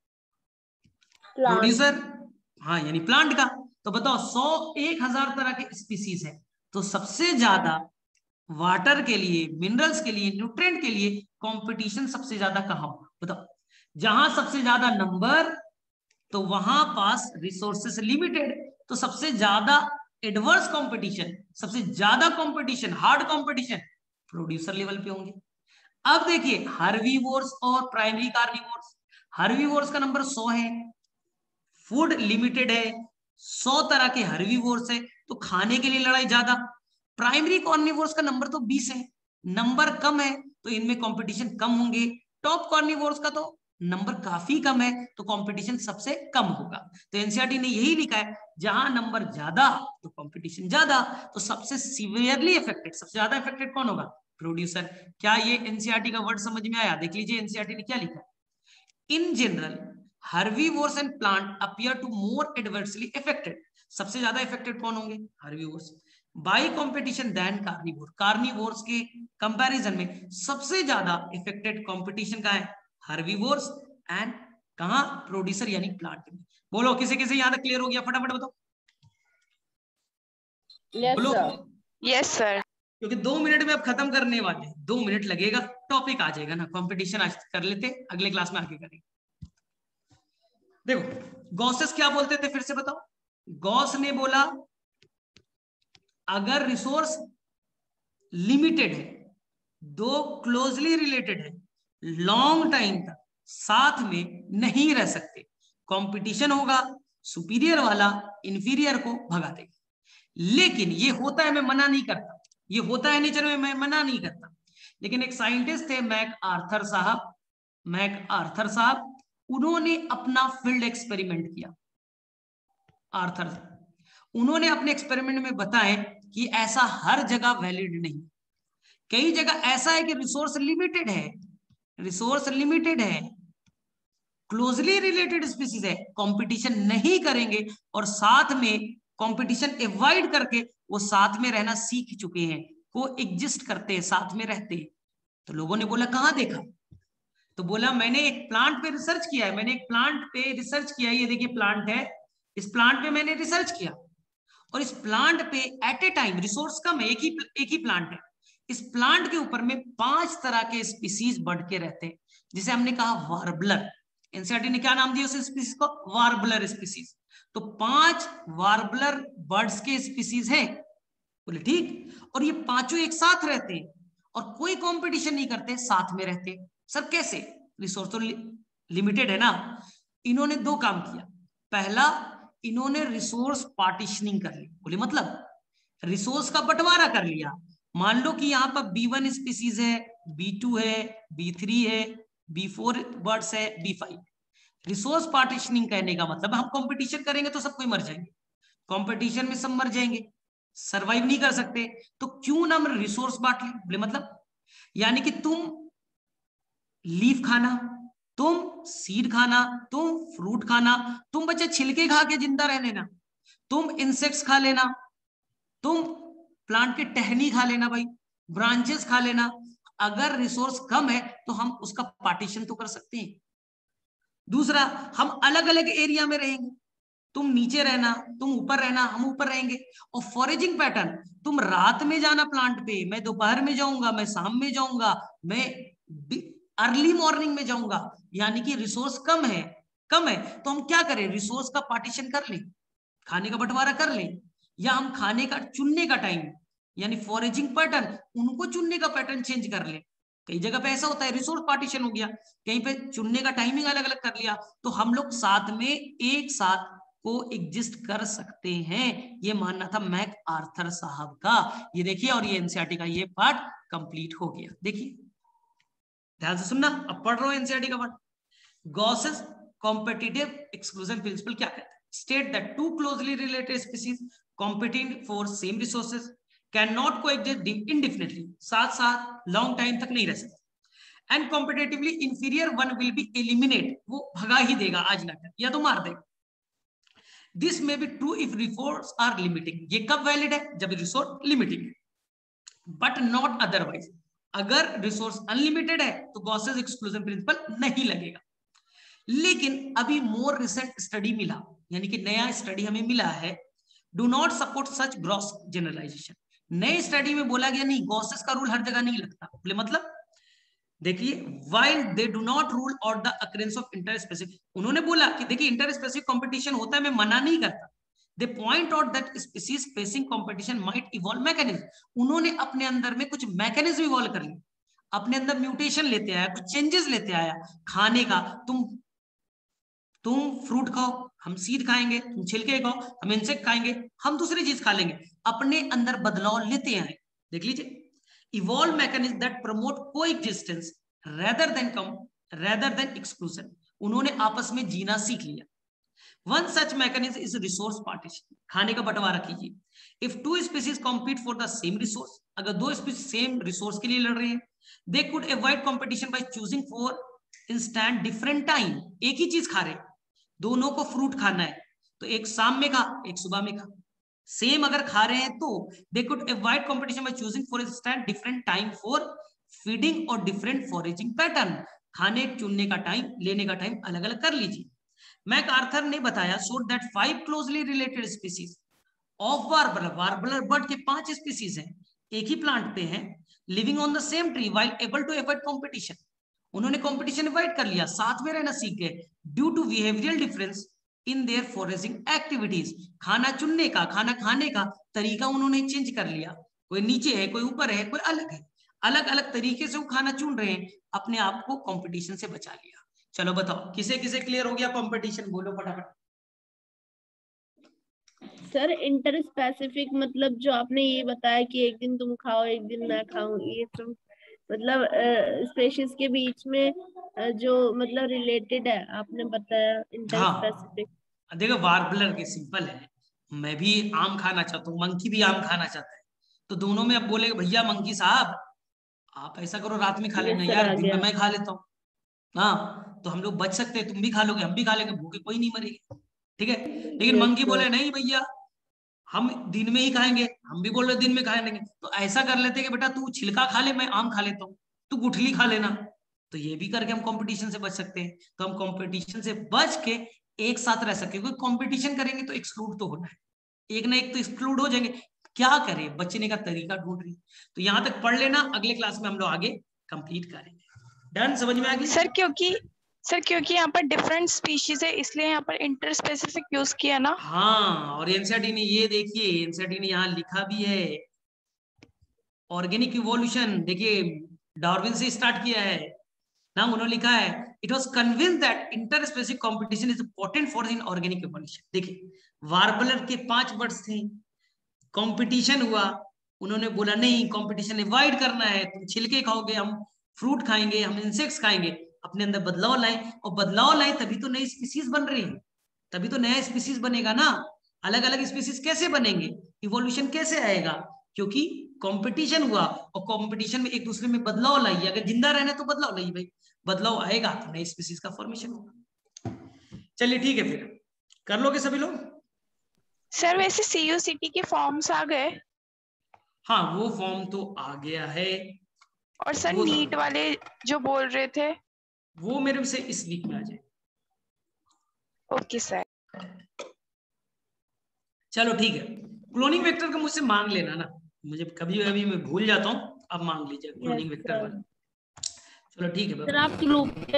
प्रोड्यूसर, हाँ यानी प्लांट का। तो बताओ 100-1000 तरह के स्पीसीज है, तो सबसे ज्यादा वाटर के लिए, मिनरल्स के लिए, न्यूट्रिएंट के लिए कंपटीशन सबसे ज्यादा कहां होगा बताओ। जहां सबसे ज्यादा नंबर, तो वहां पास रिसोर्सेस लिमिटेड, तो सबसे ज्यादा एडवर्स कंपटीशन, सबसे ज्यादा competition, hard competition producer level पे होंगे। अब देखिए हर्बीवोर्स और प्राइमरी कार्निवोर्स, हर्बीवोर्स का नंबर 100 है, फूड लिमिटेड है, 100 तरह के हर्बीवोर्स है, तो खाने के लिए लड़ाई ज्यादा। प्राइमरी कार्निवोर्स का नंबर तो 20 है, नंबर कम है, तो इनमें कंपटीशन कम होंगे। टॉप कार्निवोर्स का तो नंबर काफी कम है, तो कंपटीशन सबसे कम होगा। तो एनसीईआरटी ने यही लिखा है, जहां नंबर ज्यादा तो कंपटीशन ज्यादा, तो सबसे सीवियरली अफेक्टेड, सबसे ज्यादा अफेक्टेड कौन होगा, प्रोड्यूसर। क्या ये एनसीईआरटी का वर्ड समझ में आया, देख लीजिए एनसीईआरटी ने क्या लिखा है। In general herbivores and plant appear to more adversely affected, सबसे ज्यादा अफेक्टेड कौन होंगे, herbivores, by competition than carnivore, carnivores के कंपैरिजन में सबसे ज्यादा इफेक्टेड कंपटीशन का है हर्बीवोर्स एंड कहां, प्रोड्यूसर यानी प्लांट में। बोलो किसे किसे यहां तक क्लियर हो गया, फटाफट बताओ। बोलो यस सर। क्योंकि 2 मिनट में अब खत्म करने वाले हैं, 2 मिनट लगेगा, टॉपिक आ जाएगा ना, कंपटीशन आज कर लेते, अगले क्लास में आगे करेंगे। देखो गॉसेस क्या बोलते थे, फिर से बताओ। गॉस ने बोला अगर रिसोर्स लिमिटेड है, दो क्लोजली रिलेटेड है, लॉन्ग टाइम तक साथ में नहीं रह सकते, कंपटीशन होगा, सुपीरियर वाला इंफीरियर को भगा देगा। लेकिन ये होता है, मैं मना नहीं करता, ये होता है नेचर में, मैं मना नहीं करता, लेकिन एक साइंटिस्ट थे मैक आर्थर साहब, उन्होंने अपना फील्ड एक्सपेरिमेंट किया। आर्थर उन्होंने अपने एक्सपेरिमेंट में बताया कि ऐसा हर जगह वैलिड नहीं, कई जगह ऐसा है कि रिसोर्स लिमिटेड है, क्लोजली रिलेटेड स्पीसीज है, कंपटीशन नहीं करेंगे और साथ में कंपटीशन अवॉइड करके वो साथ में रहना सीख चुके हैं, को एग्जिस्ट करते हैं, साथ में रहते हैं। तो लोगों ने बोला कहां देखा, तो बोला मैंने एक प्लांट पे रिसर्च किया है, ये देखिए प्लांट है, इस प्लांट पे मैंने रिसर्च किया, और इस प्लांट पे एट ए टाइम रिसोर्स कम है, एक ही प्लांट है, इस प्लांट के ऊपर में 5 तरह के स्पीसीज बढ़ के रहते हैं, जिसे हमने कहा वार्बलर। एनसीईआरटी ने क्या नाम दिया उस स्पीसीज को, वार्बलर स्पीसीज। तो 5 वार्बलर बर्ड्स के स्पीसीज हैं, बोले ठीक, और ये पांचों एक साथ रहते हैं और कोई कंपटीशन नहीं करते, साथ में रहते। सर कैसे, रिसोर्स तो लिमिटेड है ना। इन्होंने 2 काम किया, पहला, इन्होंने रिसोर्स पार्टीशनिंग कर ली। बोले मतलब रिसोर्स का बंटवारा कर लिया। मान लो कि यहाँ पर B1 स्पीसीज है, B2 है, B3 है, B4 बर्ड्स है, B5। रिसोर्स पार्टीशनिंग कहने का मतलब हम कंपटीशन करेंगे तो सब कोई मर जाएंगे, कंपटीशन में सब मर जाएंगे, सरवाइव नहीं कर सकते, तो क्यों ना हम रिसोर्स बांट लें। बोले मतलब यानी कि तुम लीफ खाना, तुम सीड खाना, तुम फ्रूट खाना, तुम बच्चे छिलके खा के जिंदा रह लेना, तुम इंसेक्ट्स खा लेना, तुम प्लांट के टहनी खा लेना भाई, ब्रांचेस खा लेना। अगर रिसोर्स कम है तो हम उसका पार्टीशन तो कर सकते हैं। दूसरा, हम अलग अलग एरिया में रहेंगे, तुम नीचे रहना, तुम ऊपर रहना, हम ऊपर रहेंगे। और फॉरेजिंग पैटर्न, तुम रात में जाना प्लांट पे, मैं दोपहर में जाऊंगा, मैं शाम में जाऊंगा, मैं अर्ली मॉर्निंग में जाऊंगा। यानी कि रिसोर्स कम है तो हम क्या करें, रिसोर्स का पार्टीशन कर लें, खाने का बंटवारा कर लें, या हम खाने का चुनने का टाइम यानी फॉरेजिंग पैटर्न, उनको चुनने का पैटर्न चेंज कर लें। कई जगह पे ऐसा होता है रिसोर्स पार्टीशन हो गया, कहीं पे चुनने का टाइमिंग अलग अलग कर लिया, तो हम लोग साथ में एक साथ को एग्जिस्ट कर सकते हैं। ये मानना था मैक आर्थर साहब का। ये देखिए, और ये एनसीईआरटी का ये पार्ट कंप्लीट हो गया। देखिए ध्यान से सुनना, अब पढ़ रहा हूं एनसीईआरटी का part. Gause's competitive exclusion principle क्या कहता है? State that two closely related species competing for same resources cannot coexist indefinitely, साथ साथ लॉन्ग टाइम तक नहीं रह सकते। And competitively inferior one will be eliminate, वो भगा ही देगा आज ना कर, या तो मार देगा। This may be true if resource are limiting, ये कब वैलिड है? जब रिसोर्स लिमिटिंग है, बट नॉट अदरवाइज। अगर रिसोर्स अनलिमिटेड है तो गॉसेस एक्सक्लूजन प्रिंसिपल नहीं लगेगा। लेकिन अभी मोर रिसेंट स्टडी मिला, यानी कि नया स्टडी हमें मिला है, do not support such gross generalization. नए स्टडी में बोला गया नहीं, गॉसेस का रूल हर जगह नहीं लगता। बोले मतलब देखिए, while they do not rule out the occurrence of interspecific, उन्होंने बोला कि देखिए इंटरस्पेसिफिक कंपटीशन होता है, मैं मना नहीं करता। They point out that species facing competition might evolve mechanism, उन्होंने अपने अंदर में कुछ मैकेनिज्म इवॉल्व कर लिया, अपने अंदर म्यूटेशन लेते आया, कुछ चेंजेस लेते आया खाने का। तुम फ्रूट खाओ, हम सीड खाएंगे, तुम छिलके खाओ, हम इंसेक्ट खाएंगे, हम दूसरी चीज खा लेंगे, अपने अंदर बदलाव लेते आए। देख लीजिए, evolve mechanism that promote coexistence rather than exclusion, उन्होंने आपस में जीना सीख लिया। One such mechanism is resource partition, खाने का बंटवारा कीजिए। If two species compete for the same resource, अगर दो स्पीसीज सेम रिसोर्स के लिए लड़ रहे हैं, they could avoid competition by choosing for instant different time. एक ही चीज खा रहे, दोनों को फ्रूट खाना है, तो एक शाम में खा, एक सुबह में खा, सेम अगर खा रहे हैं तो they could avoid competition by choosing for instant different time for feeding और डिफरेंट फॉरेजिंग पैटर्न। खाने चुनने का टाइम, लेने का टाइम अलग अलग कर लीजिए। मैक आर्थर ने बताया so that 5 closely related species of warbler, warbler bird के 5 स्पीसीज हैं, एक ही प्लांट पे हैं, living on the same tree while able to avoid competition, उन्होंने कंपटीशन अवॉइड कर लिया, साथ में रहना सीख गए, due to behavioural difference in their foraging activities. खाना चुनने का, खाना खाने का तरीका उन्होंने चेंज कर लिया, कोई नीचे है, कोई ऊपर है, कोई अलग है, अलग अलग तरीके से वो खाना चुन रहे हैं, अपने आप को कंपटीशन से बचा लिया। चलो बताओ किसे किसे क्लियर हो गया कंपटीशन, बोलो फटाफट। सर इंटर स्पेसिफिक मतलब जो आपने ये बताया कि एक दिन तुम खाओ एक दिन ना खाओ, ये तो मतलब स्पेशीज के बीच में जो मतलब रिलेटेड है आपने बताया इंटर स्पेसिफिक। देखो वार्बलर के सिंपल है, मैं भी आम खाना चाहता हूँ, मंकी भी आम खाना चाहता है, तो दोनों में अब बोले भैया मंकी साहब आप ऐसा करो रात में खा लेना, यार दिन में मैं खा लेता हूँ, हाँ तो हम लोग बच सकते हैं, तुम भी खा लोगे हम भी खा लेंगे, भूखे कोई नहीं मरेगी, ठीक है। लेकिन मंकी बोले नहीं भैया हम दिन में ही खाएंगे, हम भी बोल रहे दिन में खाएंगे, तो ऐसा कर लेते कि बेटा तू छिलका खा ले, मैं आम खा लेता हूँ, तू गुठली खा लेना, तो ये भी करके हम कंपटीशन से बच सकते हैं। तो हम कंपटीशन से बच के एक साथ रह सकते हैं, क्योंकि कंपटीशन करेंगे तो एक्सक्लूड तो होना है, एक ना एक तो एक्सक्लूड हो जाएंगे, क्या करें, बचने का तरीका ढूंढ रही। तो यहां तक पढ़ लेना, अगले क्लास में हम लोग आगे कंप्लीट करेंगे। डन, समझ में आ गई सर क्योंकि यहाँ पर डिफरेंट स्पीशीज है इसलिए यहाँ पर इंटर स्पेसिफिक यूज किया ना। हाँ, और एनसीईआरटी ने ये देखिए, एनसीईआरटी ने यहाँ लिखा भी है ऑर्गेनिक इवोल्यूशन, देखिए डार्विन से स्टार्ट किया है, ना उन्होंने लिखा है it was convinced that interspecies competition is important for in organic evolution. देखिए वार्बलर के 5 वर्ड्स थे, कंपटीशन हुआ, उन्होंने बोला नहीं कंपटीशन अवॉइड करना है, तुम छिलके खाओगे, हम फ्रूट खाएंगे, हम इंसेक्ट्स खाएंगे, अपने अंदर बदलाव लाए, और बदलाव लाए तभी तो नई स्पीसीज बन रही है, तभी तो नया स्पीसीज बनेगा ना। अलग अलग स्पीसीज कैसे बनेंगे, इवोल्यूशन कैसे आएगा, क्योंकि कंपटीशन हुआ और कंपटीशन में एक दूसरे में बदलाव लाइए। अगर जिंदा रहना तो बदलाव लाइए भाई, बदलाव आएगा तो नई स्पीसीज का फॉर्मेशन होगा। चलिए ठीक है, फिर कर लोगे सभी लोग? सर वैसे CUCT के फॉर्म्स आ गए? हाँ वो फॉर्म तो आ गया है। और सर नीट वाले जो बोल रहे थे वो मेरे से इस वीक में आ जाए। Okay sir. चलो ठीक है, क्लोनिंग वेक्टर का मुझसे मांग लेना ना, मुझे कभी कभी मैं भूल जाता हूँ, अब मांग लीजिए क्लोनिंग वेक्टर वाला। चलो ठीक है। सर आप ग्रुप